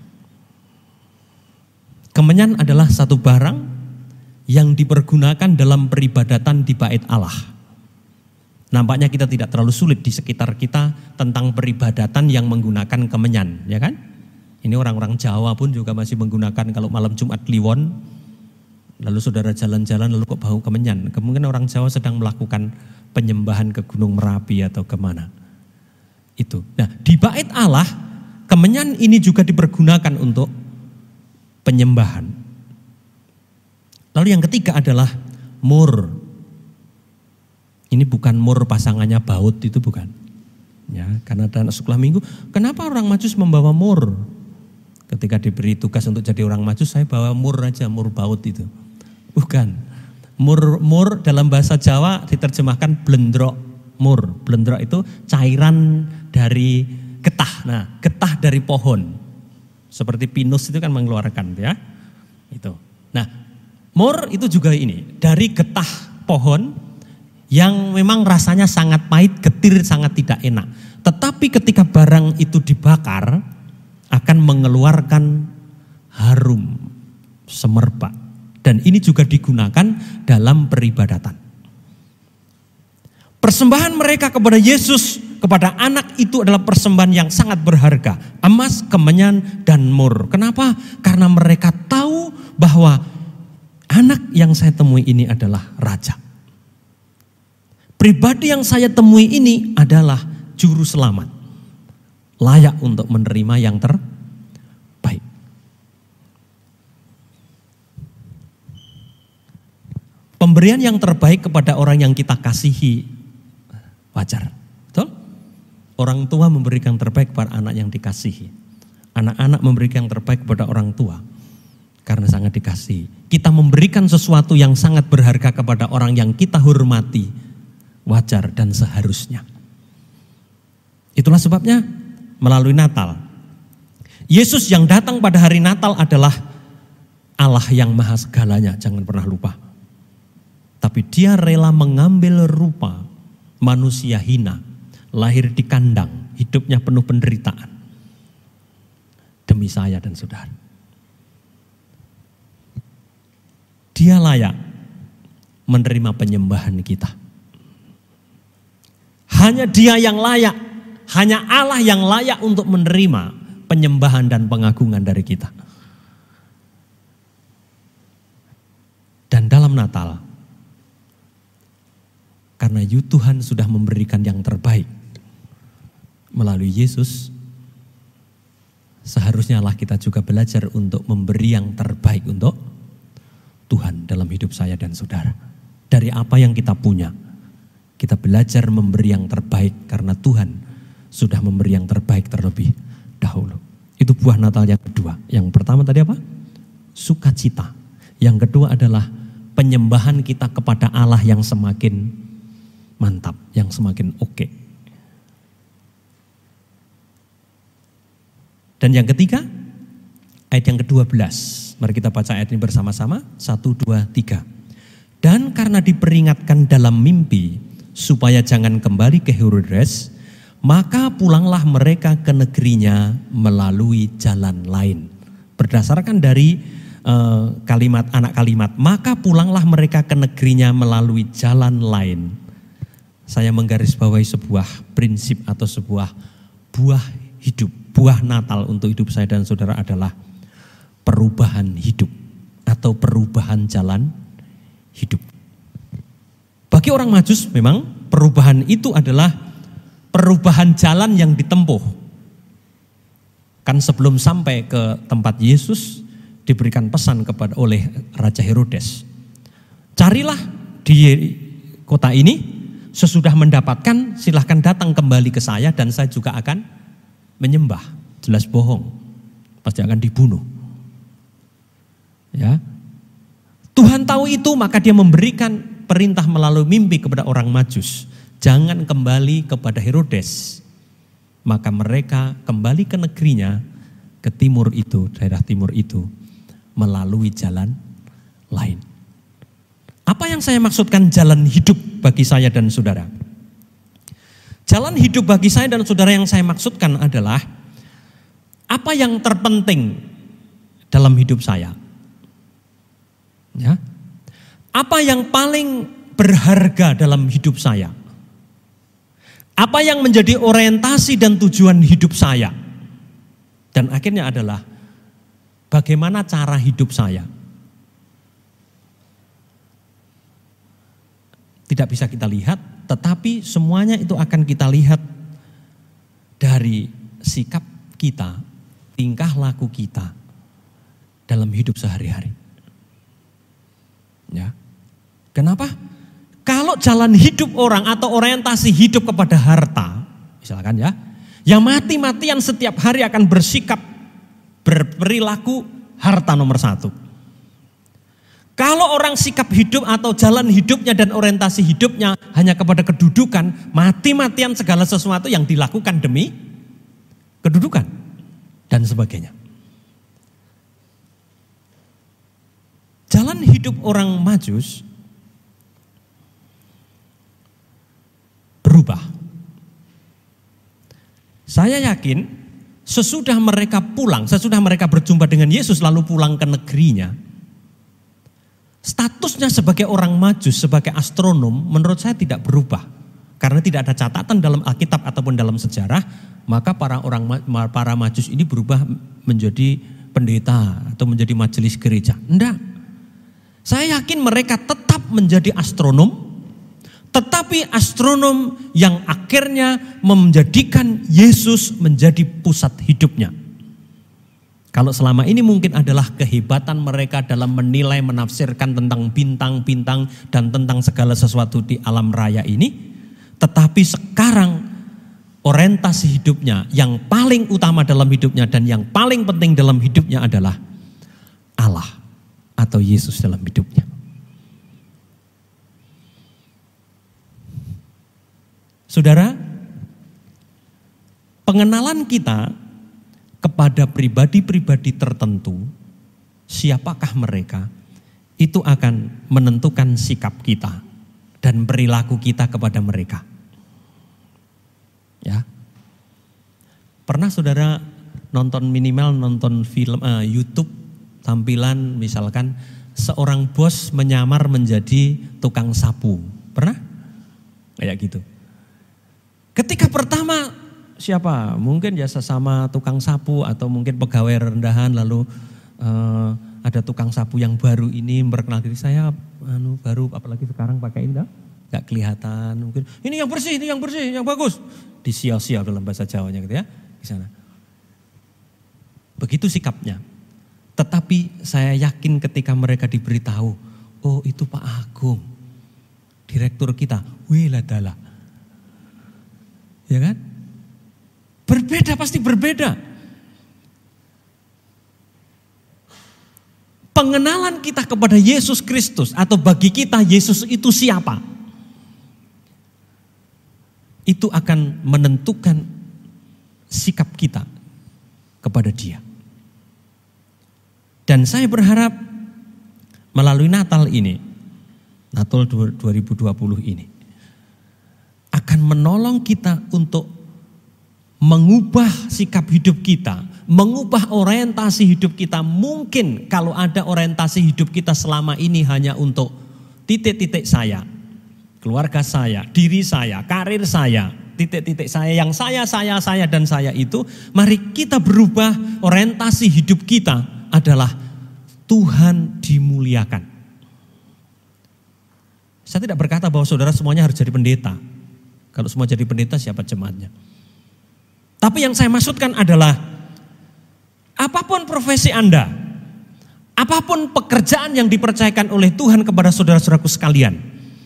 Kemenyan adalah satu barang yang dipergunakan dalam peribadatan di bait Allah. Nampaknya kita tidak terlalu sulit di sekitar kita tentang peribadatan yang menggunakan kemenyan, ya kan? Ini orang-orang Jawa pun juga masih menggunakan kalau malam Jumat Kliwon. Lalu saudara jalan-jalan lalu kok bau kemenyan. Kemungkinan orang Jawa sedang melakukan penyembahan ke Gunung Merapi atau kemana. Itu. Nah, di bait Allah, kemenyan ini juga dipergunakan untuk penyembahan. Lalu yang ketiga adalah mur. Ini bukan mur pasangannya baut, itu bukan. Ya, karena ada anak sekolah minggu, kenapa orang Majus membawa mur? Ketika diberi tugas untuk jadi orang Majus, saya bawa mur aja, mur baut itu. Bukan. Mur, mur dalam bahasa Jawa diterjemahkan blendrok mur. Blendrok itu cairan dari getah. Nah, getah dari pohon. Seperti pinus itu kan mengeluarkan, ya. Itu. Nah, mur itu juga ini, dari getah pohon yang memang rasanya sangat pahit, getir, sangat tidak enak. Tetapi ketika barang itu dibakar akan mengeluarkan harum semerbak. Dan ini juga digunakan dalam peribadatan. Persembahan mereka kepada Yesus, kepada anak itu adalah persembahan yang sangat berharga. Emas, kemenyan, dan mur. Kenapa? Karena mereka tahu bahwa anak yang saya temui ini adalah raja. Pribadi yang saya temui ini adalah juru selamat. Layak untuk menerima yang terbaik. Pemberian yang terbaik kepada orang yang kita kasihi wajar. Betul? Orang tua memberikan yang terbaik kepada anak yang dikasihi. Anak-anak memberikan yang terbaik kepada orang tua karena sangat dikasihi. Kita memberikan sesuatu yang sangat berharga kepada orang yang kita hormati, wajar dan seharusnya. Itulah sebabnya melalui Natal, Yesus yang datang pada hari Natal adalah Allah yang maha segalanya, jangan pernah lupa. Tapi dia rela mengambil rupa manusia hina, lahir di kandang, hidupnya penuh penderitaan. Demi saya dan saudara. Dia layak menerima penyembahan kita. Hanya dia yang layak, hanya Allah yang layak untuk menerima penyembahan dan pengagungan dari kita. Dan dalam Natal, karena Tuhan sudah memberikan yang terbaik, melalui Yesus, seharusnya lah kita juga belajar untuk memberi yang terbaik untuk Tuhan dalam hidup saya dan saudara. Dari apa yang kita punya, kita belajar memberi yang terbaik karena Tuhan sudah memberi yang terbaik terlebih dahulu. Itu buah Natal yang kedua. Yang pertama tadi apa? Sukacita. Yang kedua adalah penyembahan kita kepada Allah yang semakin mantap, yang semakin oke. Dan yang ketiga, ayat yang kedua belas. Mari kita baca ayat ini bersama-sama. Satu, dua, tiga. Dan karena diperingatkan dalam mimpi supaya jangan kembali ke Herodes, maka pulanglah mereka ke negerinya melalui jalan lain. Berdasarkan dari uh, kalimat anak kalimat, maka pulanglah mereka ke negerinya melalui jalan lain. Saya menggarisbawahi sebuah prinsip atau sebuah buah hidup. Buah Natal untuk hidup saya dan saudara adalah perubahan hidup atau perubahan jalan hidup. Bagi orang Majus memang perubahan itu adalah perubahan jalan yang ditempuh. Kan sebelum sampai ke tempat Yesus diberikan pesan kepada oleh Raja Herodes. Carilah di kota ini, sesudah mendapatkan silahkan datang kembali ke saya dan saya juga akan menyembah. Jelas bohong, pasti akan dibunuh. Ya, Tuhan tahu itu, maka dia memberikan perintah melalui mimpi kepada orang Majus. Jangan kembali kepada Herodes. Maka mereka kembali ke negerinya, ke timur itu, daerah timur itu, melalui jalan lain. Apa yang saya maksudkan jalan hidup bagi saya dan saudara? Jalan hidup bagi saya dan saudara yang saya maksudkan adalah apa yang terpenting dalam hidup saya. Ya. Apa yang paling berharga dalam hidup saya? Apa yang menjadi orientasi dan tujuan hidup saya? Dan akhirnya adalah bagaimana cara hidup saya? Tidak bisa kita lihat, tetapi semuanya itu akan kita lihat dari sikap kita, tingkah laku kita dalam hidup sehari-hari. Ya. Kenapa? Kalau jalan hidup orang atau orientasi hidup kepada harta, misalkan ya, yang mati-matian setiap hari akan bersikap, berperilaku harta nomor satu. Kalau orang sikap hidup atau jalan hidupnya dan orientasi hidupnya hanya kepada kedudukan, mati-matian segala sesuatu yang dilakukan demi kedudukan dan sebagainya. Jalan hidup orang Majus berubah. Saya yakin sesudah mereka pulang, sesudah mereka berjumpa dengan Yesus lalu pulang ke negerinya, statusnya sebagai orang Majus, sebagai astronom menurut saya tidak berubah. Karena tidak ada catatan dalam Alkitab ataupun dalam sejarah, maka para orang para Majus ini berubah menjadi pendeta atau menjadi majelis gereja. Enggak. Saya yakin mereka tetap menjadi astronom, tetapi astronom yang akhirnya menjadikan Yesus menjadi pusat hidupnya. Kalau selama ini mungkin adalah kehebatan mereka dalam menilai, menafsirkan tentang bintang-bintang dan tentang segala sesuatu di alam raya ini, tetapi sekarang orientasi hidupnya yang paling utama dalam hidupnya dan yang paling penting dalam hidupnya adalah Allah atau Yesus dalam hidupnya. Saudara, pengenalan kita kepada pribadi-pribadi tertentu, siapakah mereka, itu akan menentukan sikap kita dan perilaku kita kepada mereka. Ya, pernah saudara nonton minimal nonton film uh, YouTube tampilan misalkan seorang bos menyamar menjadi tukang sapu, pernah? Kayak gitu. Ketika pertama siapa? Mungkin ya sesama tukang sapu atau mungkin pegawai rendahan lalu uh, ada tukang sapu yang baru ini memperkenalkan diri saya anu baru apalagi sekarang pakai ini gak kelihatan. Mungkin ini yang bersih, ini yang bersih, yang bagus. Disial-sial dalam bahasa Jawanya gitu ya. Di sana. Begitu sikapnya. Tetapi saya yakin ketika mereka diberitahu, oh itu Pak Agung, direktur kita, wiladala. Ya kan? Berbeda, pasti berbeda. Pengenalan kita kepada Yesus Kristus atau bagi kita Yesus itu siapa? Itu akan menentukan sikap kita kepada Dia. Dan saya berharap melalui Natal ini, Natal dua ribu dua puluh ini, akan menolong kita untuk mengubah sikap hidup kita, mengubah orientasi hidup kita. Mungkin kalau ada orientasi hidup kita selama ini hanya untuk titik-titik saya, keluarga saya, diri saya, karir saya, titik-titik saya, yang saya, saya, saya, dan saya itu, mari kita berubah orientasi hidup kita adalah Tuhan dimuliakan. Saya tidak berkata bahwa saudara semuanya harus jadi pendeta. Kalau semua jadi pendeta, siapa jemaatnya? Tapi yang saya maksudkan adalah apapun profesi Anda, apapun pekerjaan yang dipercayakan oleh Tuhan kepada saudara-saudaraku sekalian,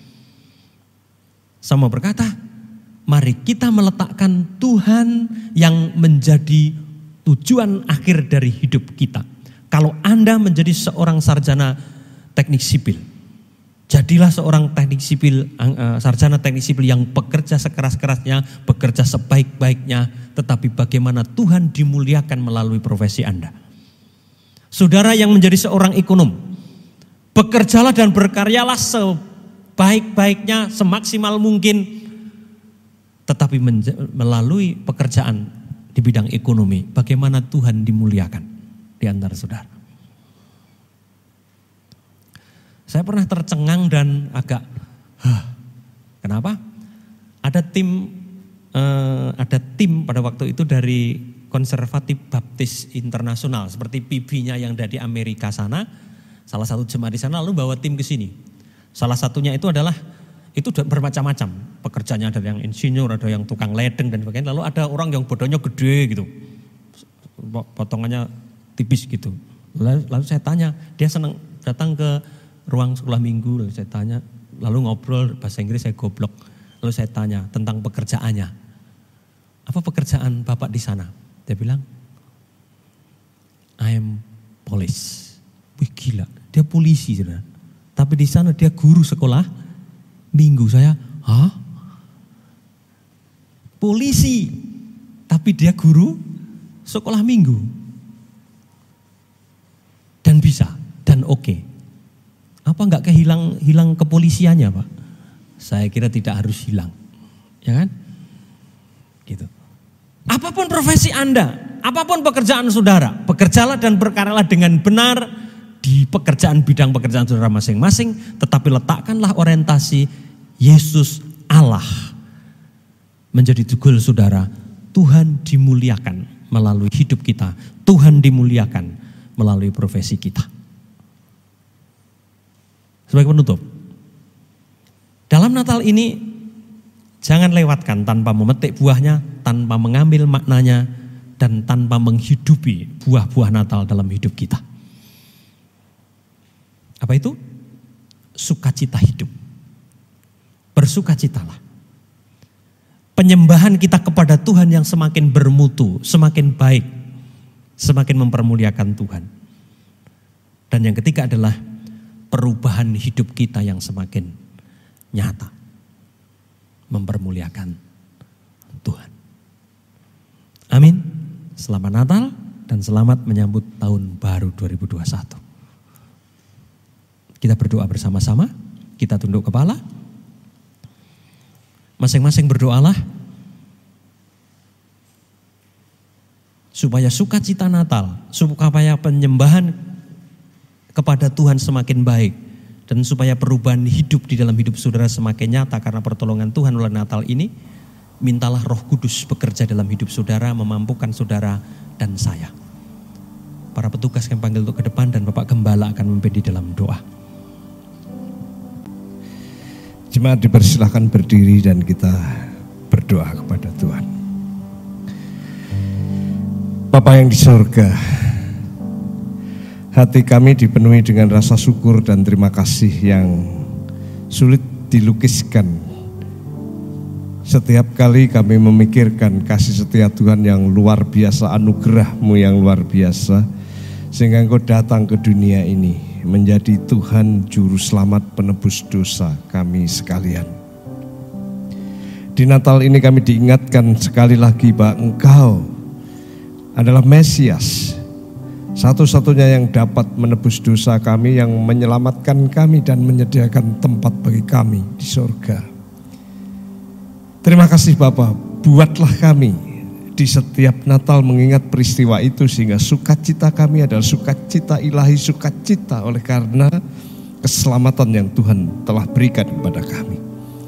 saya mau berkata, mari kita meletakkan Tuhan yang menjadi tujuan akhir dari hidup kita. Kalau Anda menjadi seorang sarjana teknik sipil, jadilah seorang teknik sipil, sarjana teknik sipil yang bekerja sekeras-kerasnya, bekerja sebaik-baiknya, tetapi bagaimana Tuhan dimuliakan melalui profesi Anda. Saudara yang menjadi seorang ekonom, bekerjalah dan berkaryalah sebaik-baiknya, semaksimal mungkin, tetapi melalui pekerjaan di bidang ekonomi, bagaimana Tuhan dimuliakan di antara saudara. Saya pernah tercengang dan agak, huh, kenapa? Ada tim, eh, ada tim pada waktu itu dari Konservatif Baptis Internasional, seperti P B-nya yang dari Amerika sana. Salah satu jemaat di sana lalu bawa tim ke sini. Salah satunya itu adalah, itu bermacam-macam. Pekerjaannya ada yang insinyur, ada yang tukang ledeng dan sebagainya. Lalu ada orang yang bodohnya gede gitu, potongannya tipis gitu. Lalu, lalu saya tanya, dia senang datang ke ruang sekolah minggu, lalu saya tanya, lalu ngobrol bahasa Inggris, saya goblok. Lalu saya tanya tentang pekerjaannya. Apa pekerjaan Bapak di sana? Dia bilang, I am police. Wih gila, dia polisi. Saudara. Tapi di sana dia guru sekolah minggu. Saya, hah? Polisi, tapi dia guru sekolah minggu. Dan bisa, dan oke. Okay. Apa enggak kehilang hilang kepolisiannya Pak? Saya kira tidak harus hilang. Ya kan? Gitu. Apapun profesi Anda, apapun pekerjaan saudara, bekerjalah dan berkaryalah dengan benar di pekerjaan bidang pekerjaan saudara masing-masing, tetapi letakkanlah orientasi Yesus Allah menjadi goal saudara. Tuhan dimuliakan melalui hidup kita. Tuhan dimuliakan melalui profesi kita. Sebagai penutup, dalam Natal ini jangan lewatkan tanpa memetik buahnya, tanpa mengambil maknanya, dan tanpa menghidupi buah-buah Natal dalam hidup kita. Apa itu? Sukacita hidup. Bersukacitalah. Penyembahan kita kepada Tuhan yang semakin bermutu, semakin baik, semakin mempermuliakan Tuhan. Dan yang ketiga adalah perubahan hidup kita yang semakin nyata, mempermuliakan Tuhan. Amin. Selamat Natal dan selamat menyambut tahun baru dua ribu dua puluh satu. Kita berdoa bersama-sama, kita tunduk kepala. Masing-masing berdoalah supaya sukacita Natal, supaya penyembahan kepada Tuhan semakin baik, dan supaya perubahan hidup di dalam hidup saudara semakin nyata karena pertolongan Tuhan oleh Natal ini. Mintalah Roh Kudus bekerja dalam hidup saudara, memampukan saudara dan saya. Para petugas yang panggil untuk ke depan dan Bapak Gembala akan memimpin di dalam doa. Jemaat dipersilahkan berdiri dan kita berdoa kepada Tuhan. Bapa yang di surga, hati kami dipenuhi dengan rasa syukur dan terima kasih yang sulit dilukiskan. Setiap kali kami memikirkan kasih setia Tuhan yang luar biasa, anugerah-Mu yang luar biasa, sehingga Engkau datang ke dunia ini menjadi Tuhan Juru Selamat penebus dosa kami sekalian. Di Natal ini kami diingatkan sekali lagi bahwa Engkau adalah Mesias, satu-satunya yang dapat menebus dosa kami, yang menyelamatkan kami dan menyediakan tempat bagi kami di surga. Terima kasih Bapa, buatlah kami di setiap Natal mengingat peristiwa itu sehingga sukacita kami adalah sukacita ilahi, sukacita oleh karena keselamatan yang Tuhan telah berikan kepada kami.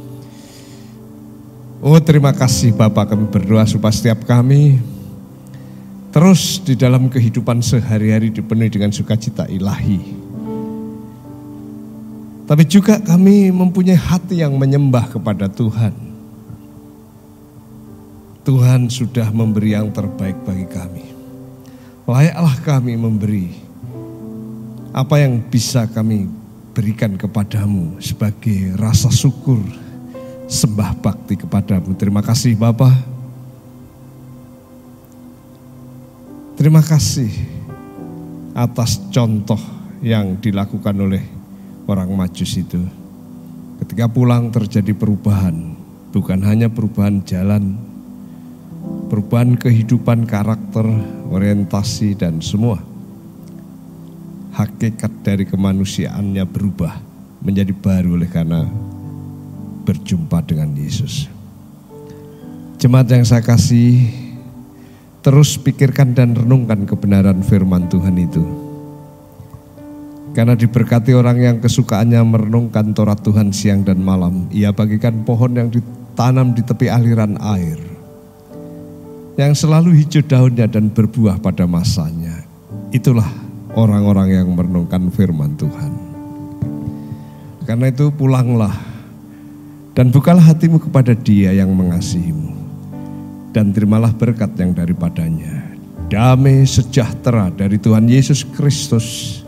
Oh terima kasih Bapa, kami berdoa supaya setiap kami terus di dalam kehidupan sehari-hari dipenuhi dengan sukacita ilahi. Tapi juga kami mempunyai hati yang menyembah kepada Tuhan. Tuhan sudah memberi yang terbaik bagi kami. Layaklah kami memberi apa yang bisa kami berikan kepadamu sebagai rasa syukur, sembah bakti kepadamu. Terima kasih Bapa. Terima kasih atas contoh yang dilakukan oleh orang Majus itu. Ketika pulang terjadi perubahan, bukan hanya perubahan jalan, perubahan kehidupan, karakter, orientasi dan semua. Hakikat dari kemanusiaannya berubah menjadi baru oleh karena berjumpa dengan Yesus. Jemaat yang saya kasih, terus pikirkan dan renungkan kebenaran firman Tuhan itu. Karena diberkati orang yang kesukaannya merenungkan Taurat Tuhan siang dan malam. Ia bagikan pohon yang ditanam di tepi aliran air, yang selalu hijau daunnya dan berbuah pada masanya. Itulah orang-orang yang merenungkan firman Tuhan. Karena itu pulanglah dan bukalah hatimu kepada Dia yang mengasihimu, dan terimalah berkat yang daripadanya. Damai sejahtera dari Tuhan Yesus Kristus,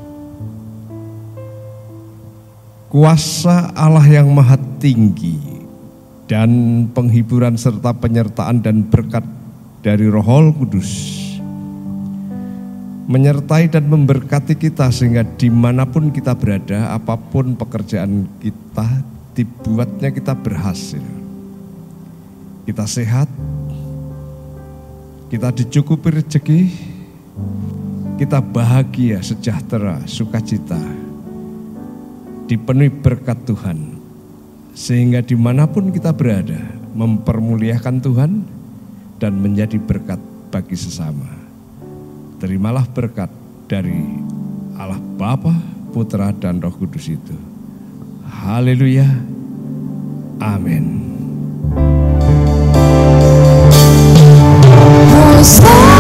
kuasa Allah yang maha tinggi, dan penghiburan serta penyertaan dan berkat dari Roh Kudus menyertai dan memberkati kita sehingga dimanapun kita berada, apapun pekerjaan kita, dibuatnya kita berhasil. Kita sehat, kita dicukupi rezeki, kita bahagia, sejahtera, sukacita, dipenuhi berkat Tuhan, sehingga dimanapun kita berada mempermuliakan Tuhan dan menjadi berkat bagi sesama. Terimalah berkat dari Allah Bapa, Putra dan Roh Kudus itu. Haleluya. Amin.